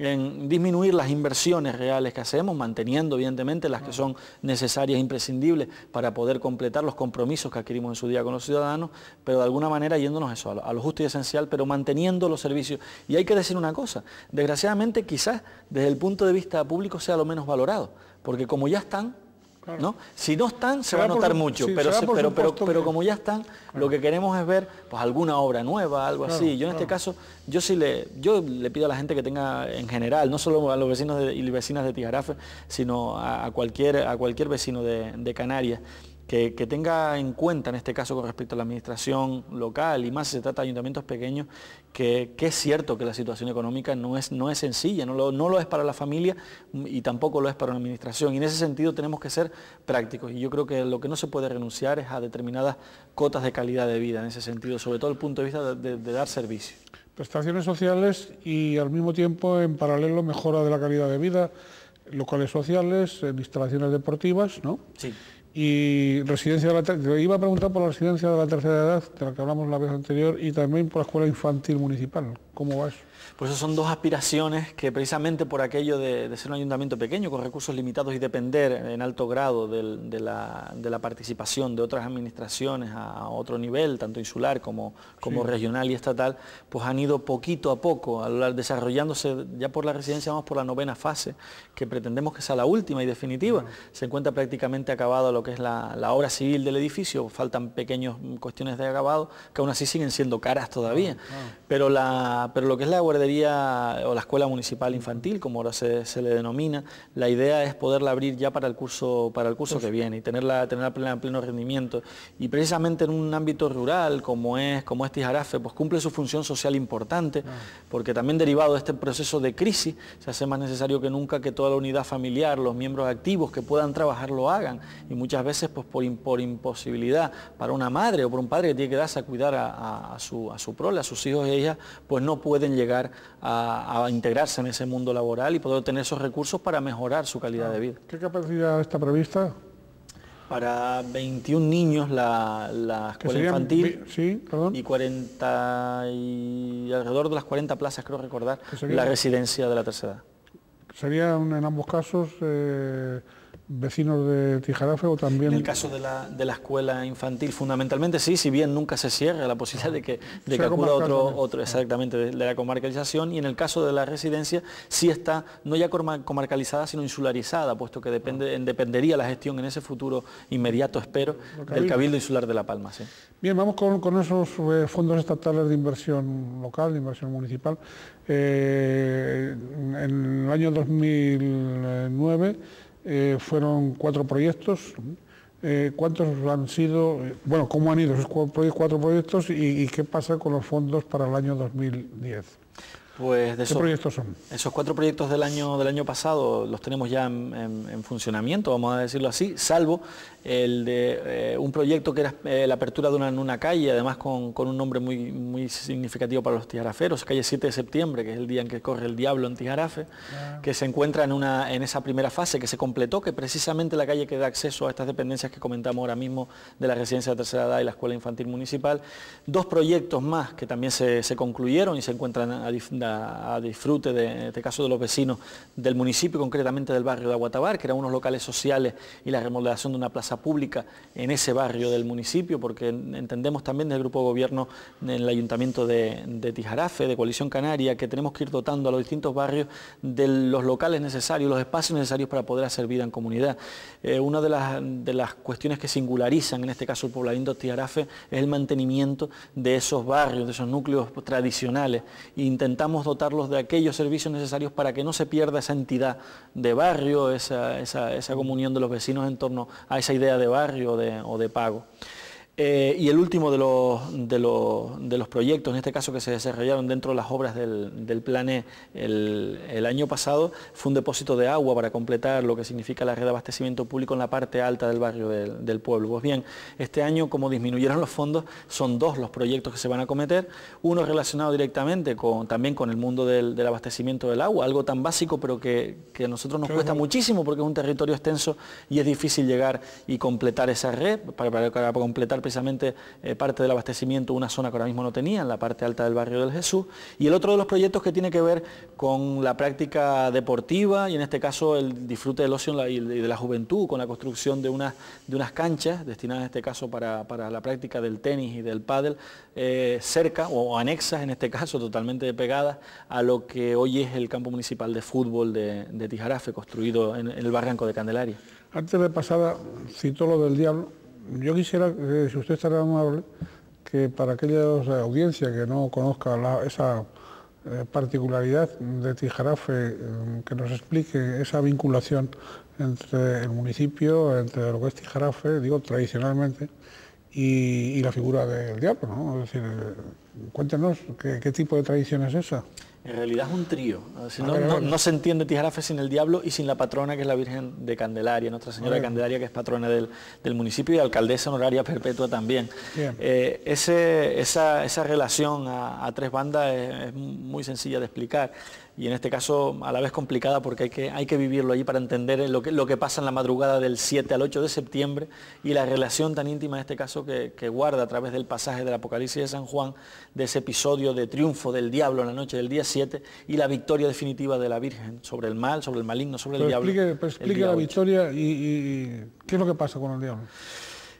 Speaker 2: en disminuir las inversiones reales que hacemos, manteniendo evidentemente las que son necesarias e imprescindibles para poder completar los compromisos que adquirimos en su día con los ciudadanos, pero de alguna manera yéndonos eso, a lo, a lo justo y esencial, pero manteniendo los servicios. Y hay que decir una cosa, desgraciadamente quizás desde el punto de vista público sea lo menos valorado, porque como ya están, Claro. ¿no? Si no están, se va a notar mucho, sí, pero, se, pero, pero, pero como ya están, claro. lo que queremos es ver pues, alguna obra nueva, algo claro, así. Yo en claro. este caso, yo sí le, yo le pido a la gente que tenga en general, no solo a los vecinos de, y vecinas de Tijarafe, sino a, a, cualquier, a cualquier vecino de, de Canarias, Que, que tenga en cuenta en este caso con respecto a la administración local y más si se trata de ayuntamientos pequeños, que, que es cierto que la situación económica no es, no es sencilla, no lo, no lo es para la familia y tampoco lo es para una administración. Y en ese sentido tenemos que ser prácticos y yo creo que lo que no se puede renunciar es a determinadas cotas de calidad de vida en ese sentido, sobre todo desde el punto de vista de, de, de dar servicio. Prestaciones sociales y al mismo tiempo en paralelo mejora de la calidad de vida, locales sociales, en instalaciones deportivas, ¿no? Sí. Y residencia de la tercera, iba a preguntar por la residencia de la tercera edad, de la que hablamos la vez anterior, y también por la escuela infantil municipal. ¿Cómo va eso? Pues esas son dos aspiraciones que precisamente por aquello de, de ser un ayuntamiento pequeño, con recursos limitados y depender en alto grado del, de, la, de la participación de otras administraciones a otro nivel, tanto insular como, como sí. regional y estatal, pues han ido poquito a poco a lo, desarrollándose. Ya por la residencia vamos por la novena fase, que pretendemos que sea la última y definitiva. Bueno. Se encuentra prácticamente acabado lo que es la, la obra civil del edificio, faltan pequeñas cuestiones de acabado, que aún así siguen siendo caras todavía. Bueno, bueno. Pero, la, pero lo que es la guardería o la escuela municipal infantil, como ahora se, se le denomina, la idea es poderla abrir ya para el curso, para el curso pues, que viene y tenerla, tenerla plena, en pleno rendimiento. Y precisamente en un ámbito rural como es, como es Tijarafe, pues cumple su función social importante, ah. porque también derivado de este proceso de crisis se hace más necesario que nunca que toda la unidad familiar, los miembros activos que puedan trabajar lo hagan, y muchas veces pues por, por imposibilidad para una madre o por un padre que tiene que darse a cuidar a, a, a, su, a su prole, a sus hijos y ellas, pues no pueden llegar a, a integrarse en ese mundo laboral y poder tener esos recursos para mejorar su calidad ah. de vida.
Speaker 1: ¿Qué capacidad está prevista?
Speaker 2: Para veintiún niños la, la escuela infantil
Speaker 1: sí,
Speaker 2: y cuarenta y alrededor de las cuarenta plazas, creo recordar, la residencia de la tercera edad.
Speaker 1: ¿Serían en ambos casos eh, vecinos de Tijarafe o también...?
Speaker 2: En el caso de la, de la escuela infantil, fundamentalmente sí, si bien nunca se cierra la posibilidad de que, de que acuda otro, otro, exactamente, de, de la comarcalización, y en el caso de la residencia sí está, no ya comarcalizada, sino insularizada, puesto que depende, ah. dependería la gestión en ese futuro inmediato, espero, del Cabildo Insular de La Palma. Sí.
Speaker 1: Bien, vamos con, con esos eh, fondos estatales de inversión local, de inversión municipal. Eh, en el año dos mil nueve eh, fueron cuatro proyectos. Eh, ¿Cuántos han sido? Bueno, ¿cómo han ido esos cuatro proyectos y, y qué pasa con los fondos para el año dos mil diez?
Speaker 2: Pues de
Speaker 1: ¿Qué
Speaker 2: esos,
Speaker 1: proyectos son?
Speaker 2: Esos cuatro proyectos del año, del año pasado los tenemos ya en, en, en funcionamiento, vamos a decirlo así, salvo el de eh, un proyecto que era eh, la apertura de una, en una calle, además con, con un nombre muy, muy significativo para los tijaraferos, calle siete de septiembre, que es el día en que corre el diablo en Tijarafe, ah. que se encuentra en, una, en esa primera fase que se completó, que precisamente la calle que da acceso a estas dependencias que comentamos ahora mismo de la residencia de tercera edad y la escuela infantil municipal. Dos proyectos más que también se, se concluyeron y se encuentran a, a, a disfrute, de, en este caso de los vecinos del municipio, concretamente del barrio de Aguatabar, que eran unos locales sociales y la remodelación de una plaza pública en ese barrio del municipio, porque entendemos también del Grupo de Gobierno del Ayuntamiento de, de Tijarafe, de Coalición Canaria, que tenemos que ir dotando a los distintos barrios de los locales necesarios, los espacios necesarios para poder hacer vida en comunidad. Eh, una de las, de las cuestiones que singularizan, en este caso el poblamiento de Tijarafe, es el mantenimiento de esos barrios, de esos núcleos tradicionales, e intentamos dotarlos de aquellos servicios necesarios para que no se pierda esa entidad de barrio, esa, esa, esa comunión de los vecinos en torno a esa idea de barrio de, o de pago. Eh, y el último de los, de, los, de los proyectos, en este caso que se desarrollaron dentro de las obras del, del Plan el, el año pasado, fue un depósito de agua para completar lo que significa la red de abastecimiento público en la parte alta del barrio del, del pueblo. Pues bien, este año, como disminuyeron los fondos, son dos los proyectos que se van a acometer, uno relacionado directamente con, también con el mundo del, del abastecimiento del agua, algo tan básico pero que, que a nosotros nos cuesta muchísimo porque es un territorio extenso y es difícil llegar y completar esa red, para, para, para completar precisamente eh, parte del abastecimiento, una zona que ahora mismo no tenía, en la parte alta del barrio del Jesús, y el otro de los proyectos que tiene que ver con la práctica deportiva y en este caso el disfrute del ocio y de la juventud, con la construcción de unas, de unas canchas destinadas en este caso para, para la práctica del tenis y del pádel, eh, cerca o anexas en este caso, totalmente pegadas a lo que hoy es el campo municipal de fútbol de, de Tijarafe, construido en, en el barranco de Candelaria.
Speaker 1: Antes de pasar, citó lo del diablo. Yo quisiera, eh, si usted está amable, que para aquella audiencia que no conozca la, esa eh, particularidad de Tijarafe, eh, que nos explique esa vinculación entre el municipio, entre lo que es Tijarafe, digo tradicionalmente, y, y la figura del diablo, ¿no? Es decir, eh, cuéntenos qué, qué tipo de tradición es esa.
Speaker 2: En realidad es un trío, no, no, no se entiende Tijarafe sin el diablo y sin la patrona que es la Virgen de Candelaria, Nuestra Señora de Candelaria, que es patrona del, del municipio y alcaldesa honoraria perpetua también. Eh, ese, esa, esa relación a, a tres bandas es, es muy sencilla de explicar y en este caso a la vez complicada porque hay que, hay que vivirlo allí para entender lo que, lo que pasa en la madrugada del siete al ocho de septiembre y la relación tan íntima en este caso que, que guarda a través del pasaje del Apocalipsis de San Juan, de ese episodio de triunfo del diablo en la noche del día siete y la victoria definitiva de la Virgen sobre el mal, sobre el maligno, sobre
Speaker 1: pero
Speaker 2: el diablo.
Speaker 1: Explique, pero explique la victoria y, y qué es lo que pasa con el diablo.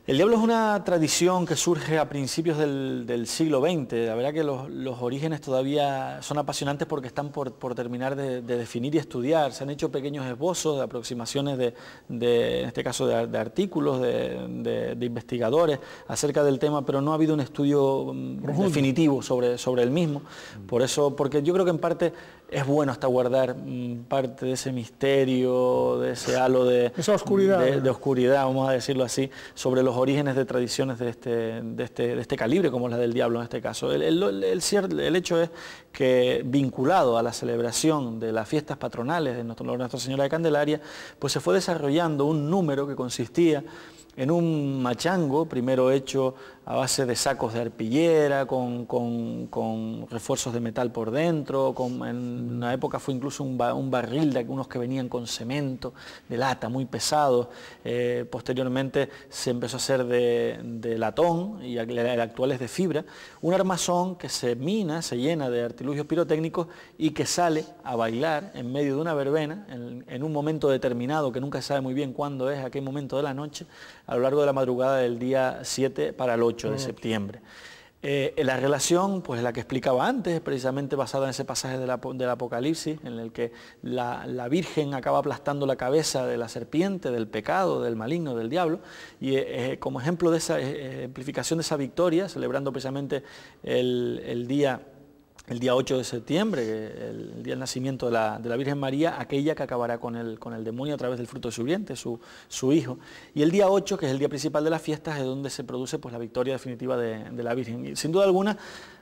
Speaker 2: El Diablo es una tradición que surge a principios del, del siglo veinte. La verdad que los, los orígenes todavía son apasionantes porque están por, por terminar de, de definir y estudiar. Se han hecho pequeños esbozos de aproximaciones de, de en este caso, de, de artículos de, de, de investigadores acerca del tema, pero no ha habido un estudio Profundo. definitivo sobre, sobre el mismo. Por eso, porque yo creo que en parte es bueno hasta guardar mm, parte de ese misterio, de ese halo de,
Speaker 1: Esa oscuridad,
Speaker 2: de, de oscuridad, vamos a decirlo así, sobre los orígenes de tradiciones de este, de este, de este calibre, como la del Diablo en este caso. El, el, el, el, el hecho es que, vinculado a la celebración de las fiestas patronales de Nuestra Señora de Candelaria, pues se fue desarrollando un número que consistía en un machango, primero hecho a base de sacos de arpillera, con, con, con refuerzos de metal por dentro, con, en una época fue incluso un, ba, un barril de algunos que venían con cemento, de lata, muy pesado. Eh, posteriormente se empezó a hacer de, de latón, y el actual es de fibra. Un armazón que se mina, se llena de artilugios pirotécnicos y que sale a bailar en medio de una verbena, en, en un momento determinado, que nunca se sabe muy bien cuándo es, a qué momento de la noche, a lo largo de la madrugada del día siete para el ocho de septiembre. Eh, la relación, pues la que explicaba antes, precisamente basada en ese pasaje del, del Apocalipsis, en el que la, la Virgen acaba aplastando la cabeza de la serpiente, del pecado, del maligno, del diablo, y eh, como ejemplo de esa eh, ejemplificación de esa victoria, celebrando precisamente el, el día... el día ocho de septiembre, el día del nacimiento de la, de la Virgen María, aquella que acabará con el, con el demonio a través del fruto de su vientre, su, su hijo. Y el día ocho, que es el día principal de las fiestas, es donde se produce pues, la victoria definitiva de, de la Virgen. Y sin duda alguna,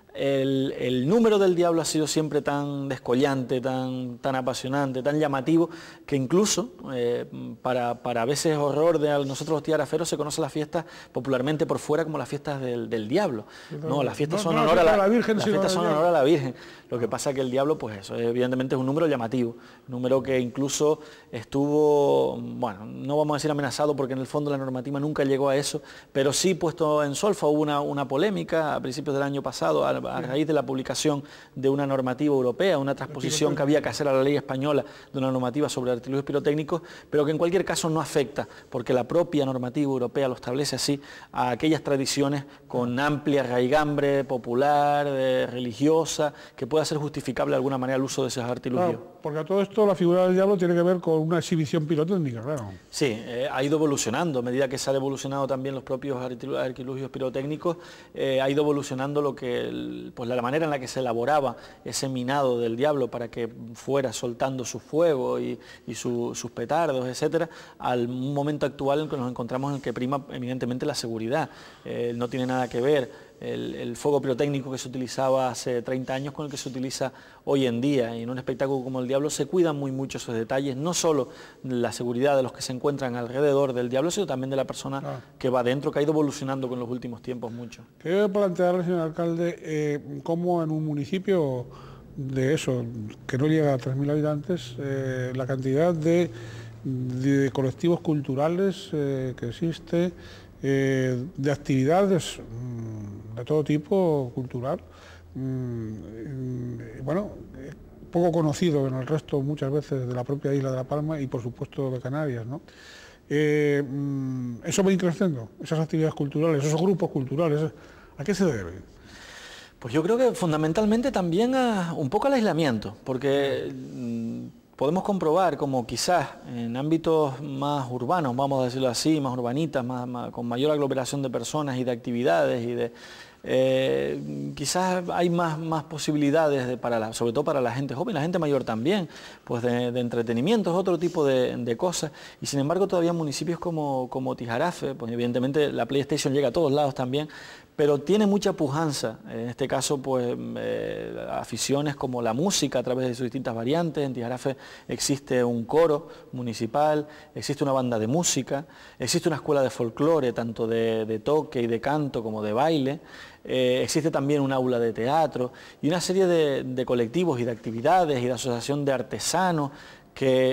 Speaker 2: el, el número del Diablo ha sido siempre tan descollante, tan, tan apasionante, tan llamativo, que incluso, eh, para, para a veces horror de nosotros los tiaraferos, se conoce las fiestas popularmente por fuera como las fiestas del, del Diablo. No, las fiestas son en honor a la, la Virgen. Las fiestas son en honor a la Virgen. Lo que pasa es que el Diablo, pues eso, evidentemente es un número llamativo, un número que incluso estuvo, bueno, no vamos a decir amenazado porque en el fondo la normativa nunca llegó a eso, pero sí puesto en solfa. Hubo una, una polémica a principios del año pasado a, a raíz de la publicación de una normativa europea, una transposición que había que hacer a la ley española de una normativa sobre artilugios pirotécnicos, pero que en cualquier caso no afecta, porque la propia normativa europea lo establece así, a aquellas tradiciones con amplia raigambre popular, eh, religiosa, que pueda ser justificable de alguna manera el uso de esos artilugios.
Speaker 1: Claro, porque a todo esto la figura del Diablo tiene que ver con una exhibición pirotécnica, claro.
Speaker 2: Sí, eh, ha ido evolucionando, a medida que se han evolucionado también los propios artilugios pirotécnicos, eh, ha ido evolucionando lo que, el, pues la manera en la que se elaboraba ese minado del Diablo para que fuera soltando su fuego y, y su, sus petardos, etcétera, al momento actual en que nos encontramos en el que prima evidentemente la seguridad. Eh, no tiene nada que ver El, el fuego pirotécnico que se utilizaba hace treinta años con el que se utiliza hoy en día, y en un espectáculo como el Diablo se cuidan muy mucho esos detalles, no solo la seguridad de los que se encuentran alrededor del Diablo, sino también de la persona ah. que va dentro, que ha ido evolucionando con los últimos tiempos mucho.
Speaker 1: Quiero plantearle, señor alcalde, eh, cómo en un municipio de eso, que no llega a tres mil habitantes, eh, la cantidad de, de colectivos culturales eh, que existe, eh, de actividades de todo tipo cultural, mmm, bueno, poco conocido en el resto muchas veces de la propia isla de La Palma y por supuesto de Canarias, ¿no? Eh, eso va increciendo, esas actividades culturales, esos grupos culturales, ¿a qué se debe?
Speaker 2: Pues yo creo que fundamentalmente también a, un poco al aislamiento, porque mmm, podemos comprobar como quizás en ámbitos más urbanos, vamos a decirlo así, más urbanitas, más, más, con mayor aglomeración de personas y de actividades y de... Eh, quizás hay más, más posibilidades, de, para la, sobre todo para la gente joven, la gente mayor también, pues de, de entretenimiento, es otro tipo de, de cosas, y sin embargo todavía municipios como, como Tijarafe, pues evidentemente la PlayStation llega a todos lados también, pero tiene mucha pujanza, en este caso pues eh, aficiones como la música a través de sus distintas variantes. En Tijarafe existe un coro municipal, existe una banda de música, existe una escuela de folclore, tanto de, de toque y de canto como de baile. Eh, existe también un aula de teatro y una serie de, de colectivos y de actividades y de asociación de artesanos que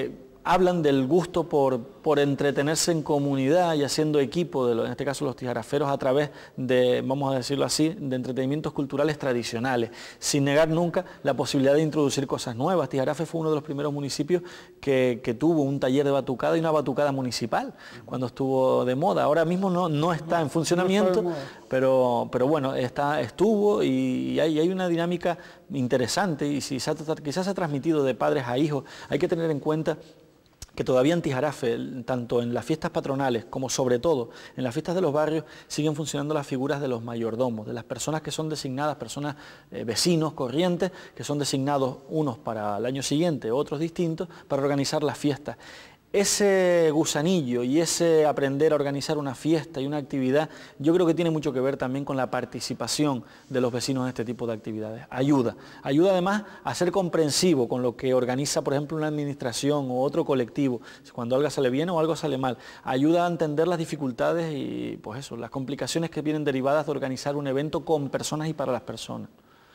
Speaker 2: hablan del gusto por, por entretenerse en comunidad y haciendo equipo, de lo, en este caso los tijaraferos, a través de, vamos a decirlo así, de entretenimientos culturales tradicionales, sin negar nunca la posibilidad de introducir cosas nuevas. Tijarafe fue uno de los primeros municipios que, que tuvo un taller de batucada y una batucada municipal, cuando estuvo de moda. Ahora mismo no, no está en funcionamiento, pero, pero bueno, está, estuvo y hay, hay una dinámica interesante, y si quizás se ha transmitido de padres a hijos. Hay que tener en cuenta que todavía en Tijarafe, tanto en las fiestas patronales como sobre todo en las fiestas de los barrios, siguen funcionando las figuras de los mayordomos, de las personas que son designadas, personas, eh, vecinos, corrientes, que son designados unos para el año siguiente, otros distintos, para organizar las fiestas. Ese gusanillo y ese aprender a organizar una fiesta y una actividad, yo creo que tiene mucho que ver también con la participación de los vecinos en este tipo de actividades. Ayuda, ayuda además a ser comprensivo con lo que organiza, por ejemplo, una administración o otro colectivo, cuando algo sale bien o algo sale mal. Ayuda a entender las dificultades y, pues eso, las complicaciones que vienen derivadas de organizar un evento con personas y para las personas.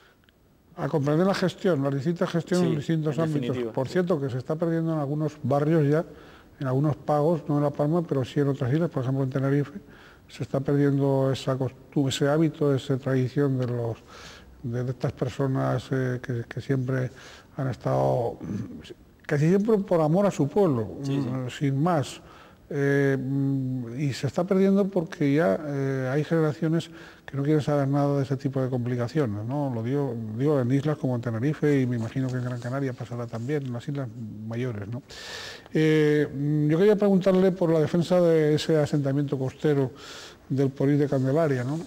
Speaker 1: A comprender la gestión, las distintas gestiones
Speaker 2: Sí,
Speaker 1: en distintos
Speaker 2: en
Speaker 1: ámbitos.
Speaker 2: definitiva.
Speaker 1: Por cierto, que se está perdiendo en algunos barrios ya, en algunos pagos, no en La Palma, pero sí en otras islas, por ejemplo en Tenerife, se está perdiendo esa costumbre, ese hábito, esa tradición de, los, de, de estas personas eh, que, que siempre han estado, casi siempre por amor a su pueblo, sí, sí. sin más. Eh, y se está perdiendo porque ya eh, hay generaciones que no quieren saber nada de ese tipo de complicaciones, ¿no? Lo digo, digo en islas como en Tenerife, y me imagino que en Gran Canaria pasará también, en las islas mayores, ¿no? Eh, yo quería preguntarle por la defensa de ese asentamiento costero del Porit de Candelaria, ¿no? Eh,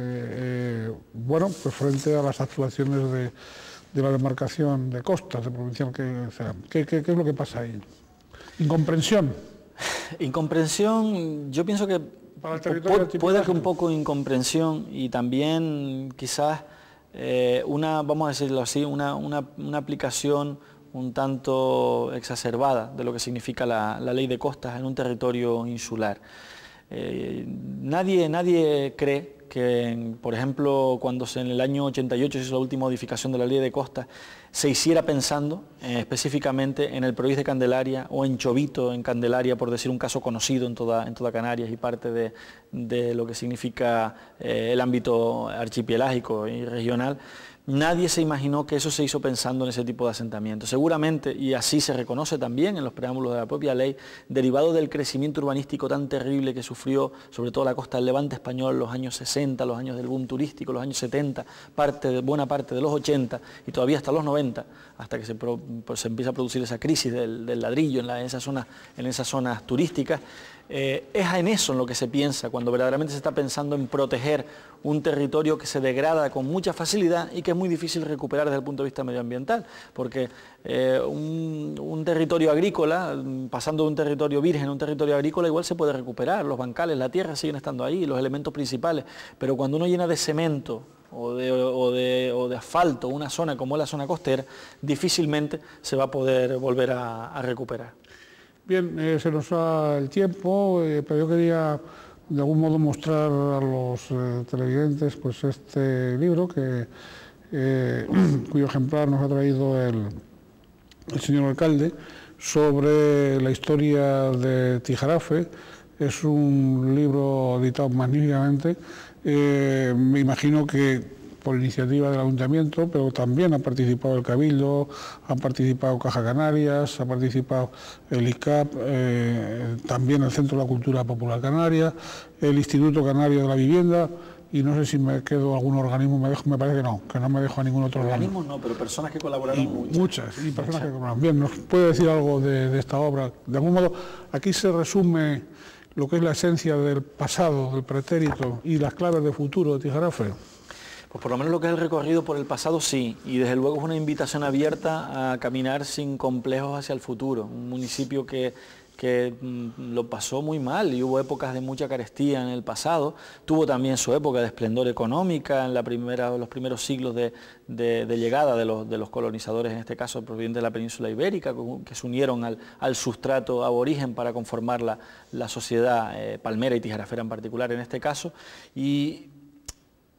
Speaker 1: eh, bueno, pues frente a las actuaciones de, de la demarcación de costas, de provincial, que, o sea, ¿qué, qué, ¿qué es lo que pasa ahí? Incomprensión.
Speaker 2: Incomprensión, yo pienso que pu puede que un poco incomprensión y también quizás eh, una, vamos a decirlo así, una, una, una aplicación un tanto exacerbada de lo que significa la, la ley de costas en un territorio insular. Eh, nadie, nadie cree que, por ejemplo, cuando se, en el año ochenta y ocho se hizo la última modificación de la ley de costas, se hiciera pensando eh, específicamente en el Porit de Candelaria o en Chovito, en Candelaria, por decir un caso conocido en toda, en toda Canarias y parte de, de lo que significa eh, el ámbito archipelágico y regional. Nadie se imaginó que eso se hizo pensando en ese tipo de asentamientos. Seguramente, y así se reconoce también en los preámbulos de la propia ley, derivado del crecimiento urbanístico tan terrible que sufrió sobre todo la costa del Levante español, los años sesenta, los años del boom turístico, los años setenta, parte de, buena parte de los ochenta y todavía hasta los noventa, hasta que se, pro, pues se empieza a producir esa crisis del, del ladrillo en, la, en, esas zonas, en esas zonas turísticas. Eh, es en eso en lo que se piensa, cuando verdaderamente se está pensando en proteger un territorio que se degrada con mucha facilidad y que es muy difícil recuperar desde el punto de vista medioambiental, porque eh, un, un territorio agrícola, pasando de un territorio virgen a un territorio agrícola, igual se puede recuperar, los bancales, la tierra siguen estando ahí, los elementos principales, pero cuando uno llena de cemento o de, o, de, o de asfalto una zona como la zona costera, difícilmente se va a poder volver a, a recuperar.
Speaker 1: Bien, eh, se nos va el tiempo, eh, pero yo quería de algún modo mostrar a los eh, televidentes pues este libro que, eh, cuyo ejemplar nos ha traído el, el señor alcalde, sobre la historia de Tijarafe. Es un libro editado magníficamente, eh, me imagino que por iniciativa del Ayuntamiento, pero también ha participado el Cabildo, han participado Caja Canarias, ha participado el I C A P, eh, también el Centro de la Cultura Popular Canaria, el Instituto Canario de la Vivienda, y no sé si me quedo algún organismo, me, dejo, me parece que no, que no me dejo a ningún otro organismo.
Speaker 2: Organismos no, pero personas que colaboraron
Speaker 1: y
Speaker 2: muchas.
Speaker 1: Muchas, y personas muchas. que colaboraron. Bien, ¿nos puede decir algo de, de esta obra? De algún modo, aquí se resume lo que es la esencia del pasado, del pretérito, y las claves de futuro de Tijarafe.
Speaker 2: Pues por lo menos lo que es el recorrido por el pasado sí, y desde luego es una invitación abierta a caminar sin complejos hacia el futuro. Un municipio que, que mm, lo pasó muy mal y hubo épocas de mucha carestía en el pasado, tuvo también su época de esplendor económica en la primera, los primeros siglos de, de, de llegada de los, de los colonizadores, en este caso provenientes de la península ibérica, que se unieron al, al sustrato aborigen para conformar la, la sociedad eh, palmera y tijarafera en particular en este caso. Y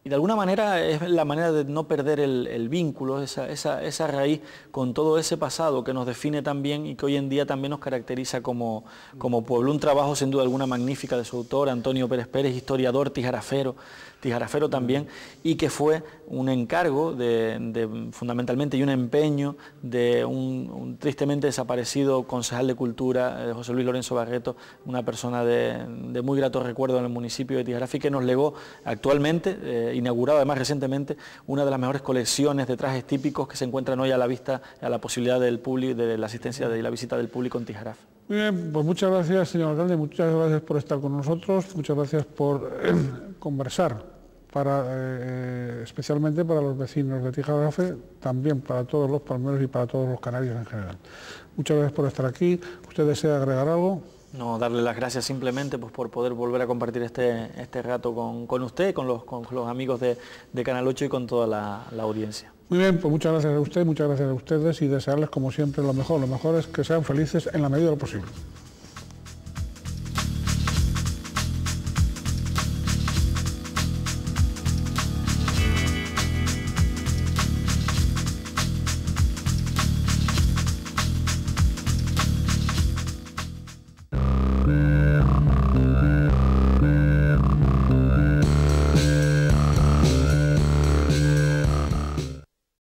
Speaker 2: Y de alguna manera es la manera de no perder el, el vínculo, esa, esa, esa raíz con todo ese pasado que nos define también y que hoy en día también nos caracteriza como, como pueblo. Un trabajo sin duda alguna magnífica de su autor, Antonio Pérez Pérez, historiador, tijarafero, tijarafero también, y que fue un encargo de, de, fundamentalmente y un empeño de un, un tristemente desaparecido concejal de Cultura, eh, José Luis Lorenzo Barreto, una persona de, de muy grato recuerdo en el municipio de Tijarafe, que nos legó actualmente, eh, inaugurado además recientemente, una de las mejores colecciones de trajes típicos que se encuentran hoy a la vista, a la posibilidad del público, de la asistencia y la visita del público en Tijarafe.
Speaker 1: Muy bien, pues muchas gracias, señor alcalde, muchas gracias por estar con nosotros, muchas gracias por eh, conversar, para, eh, especialmente para los vecinos de Tijarafe, también para todos los palmeros y para todos los canarios en general. Muchas gracias por estar aquí. ¿Usted desea agregar algo?
Speaker 2: No, darle las gracias simplemente pues, por poder volver a compartir este, este rato con, con usted, con los, con los amigos de, de Canal ocho y con toda la, la audiencia.
Speaker 1: Muy bien, pues muchas gracias a usted, muchas gracias a ustedes y desearles como siempre lo mejor. Lo mejor es que sean felices en la medida de lo posible.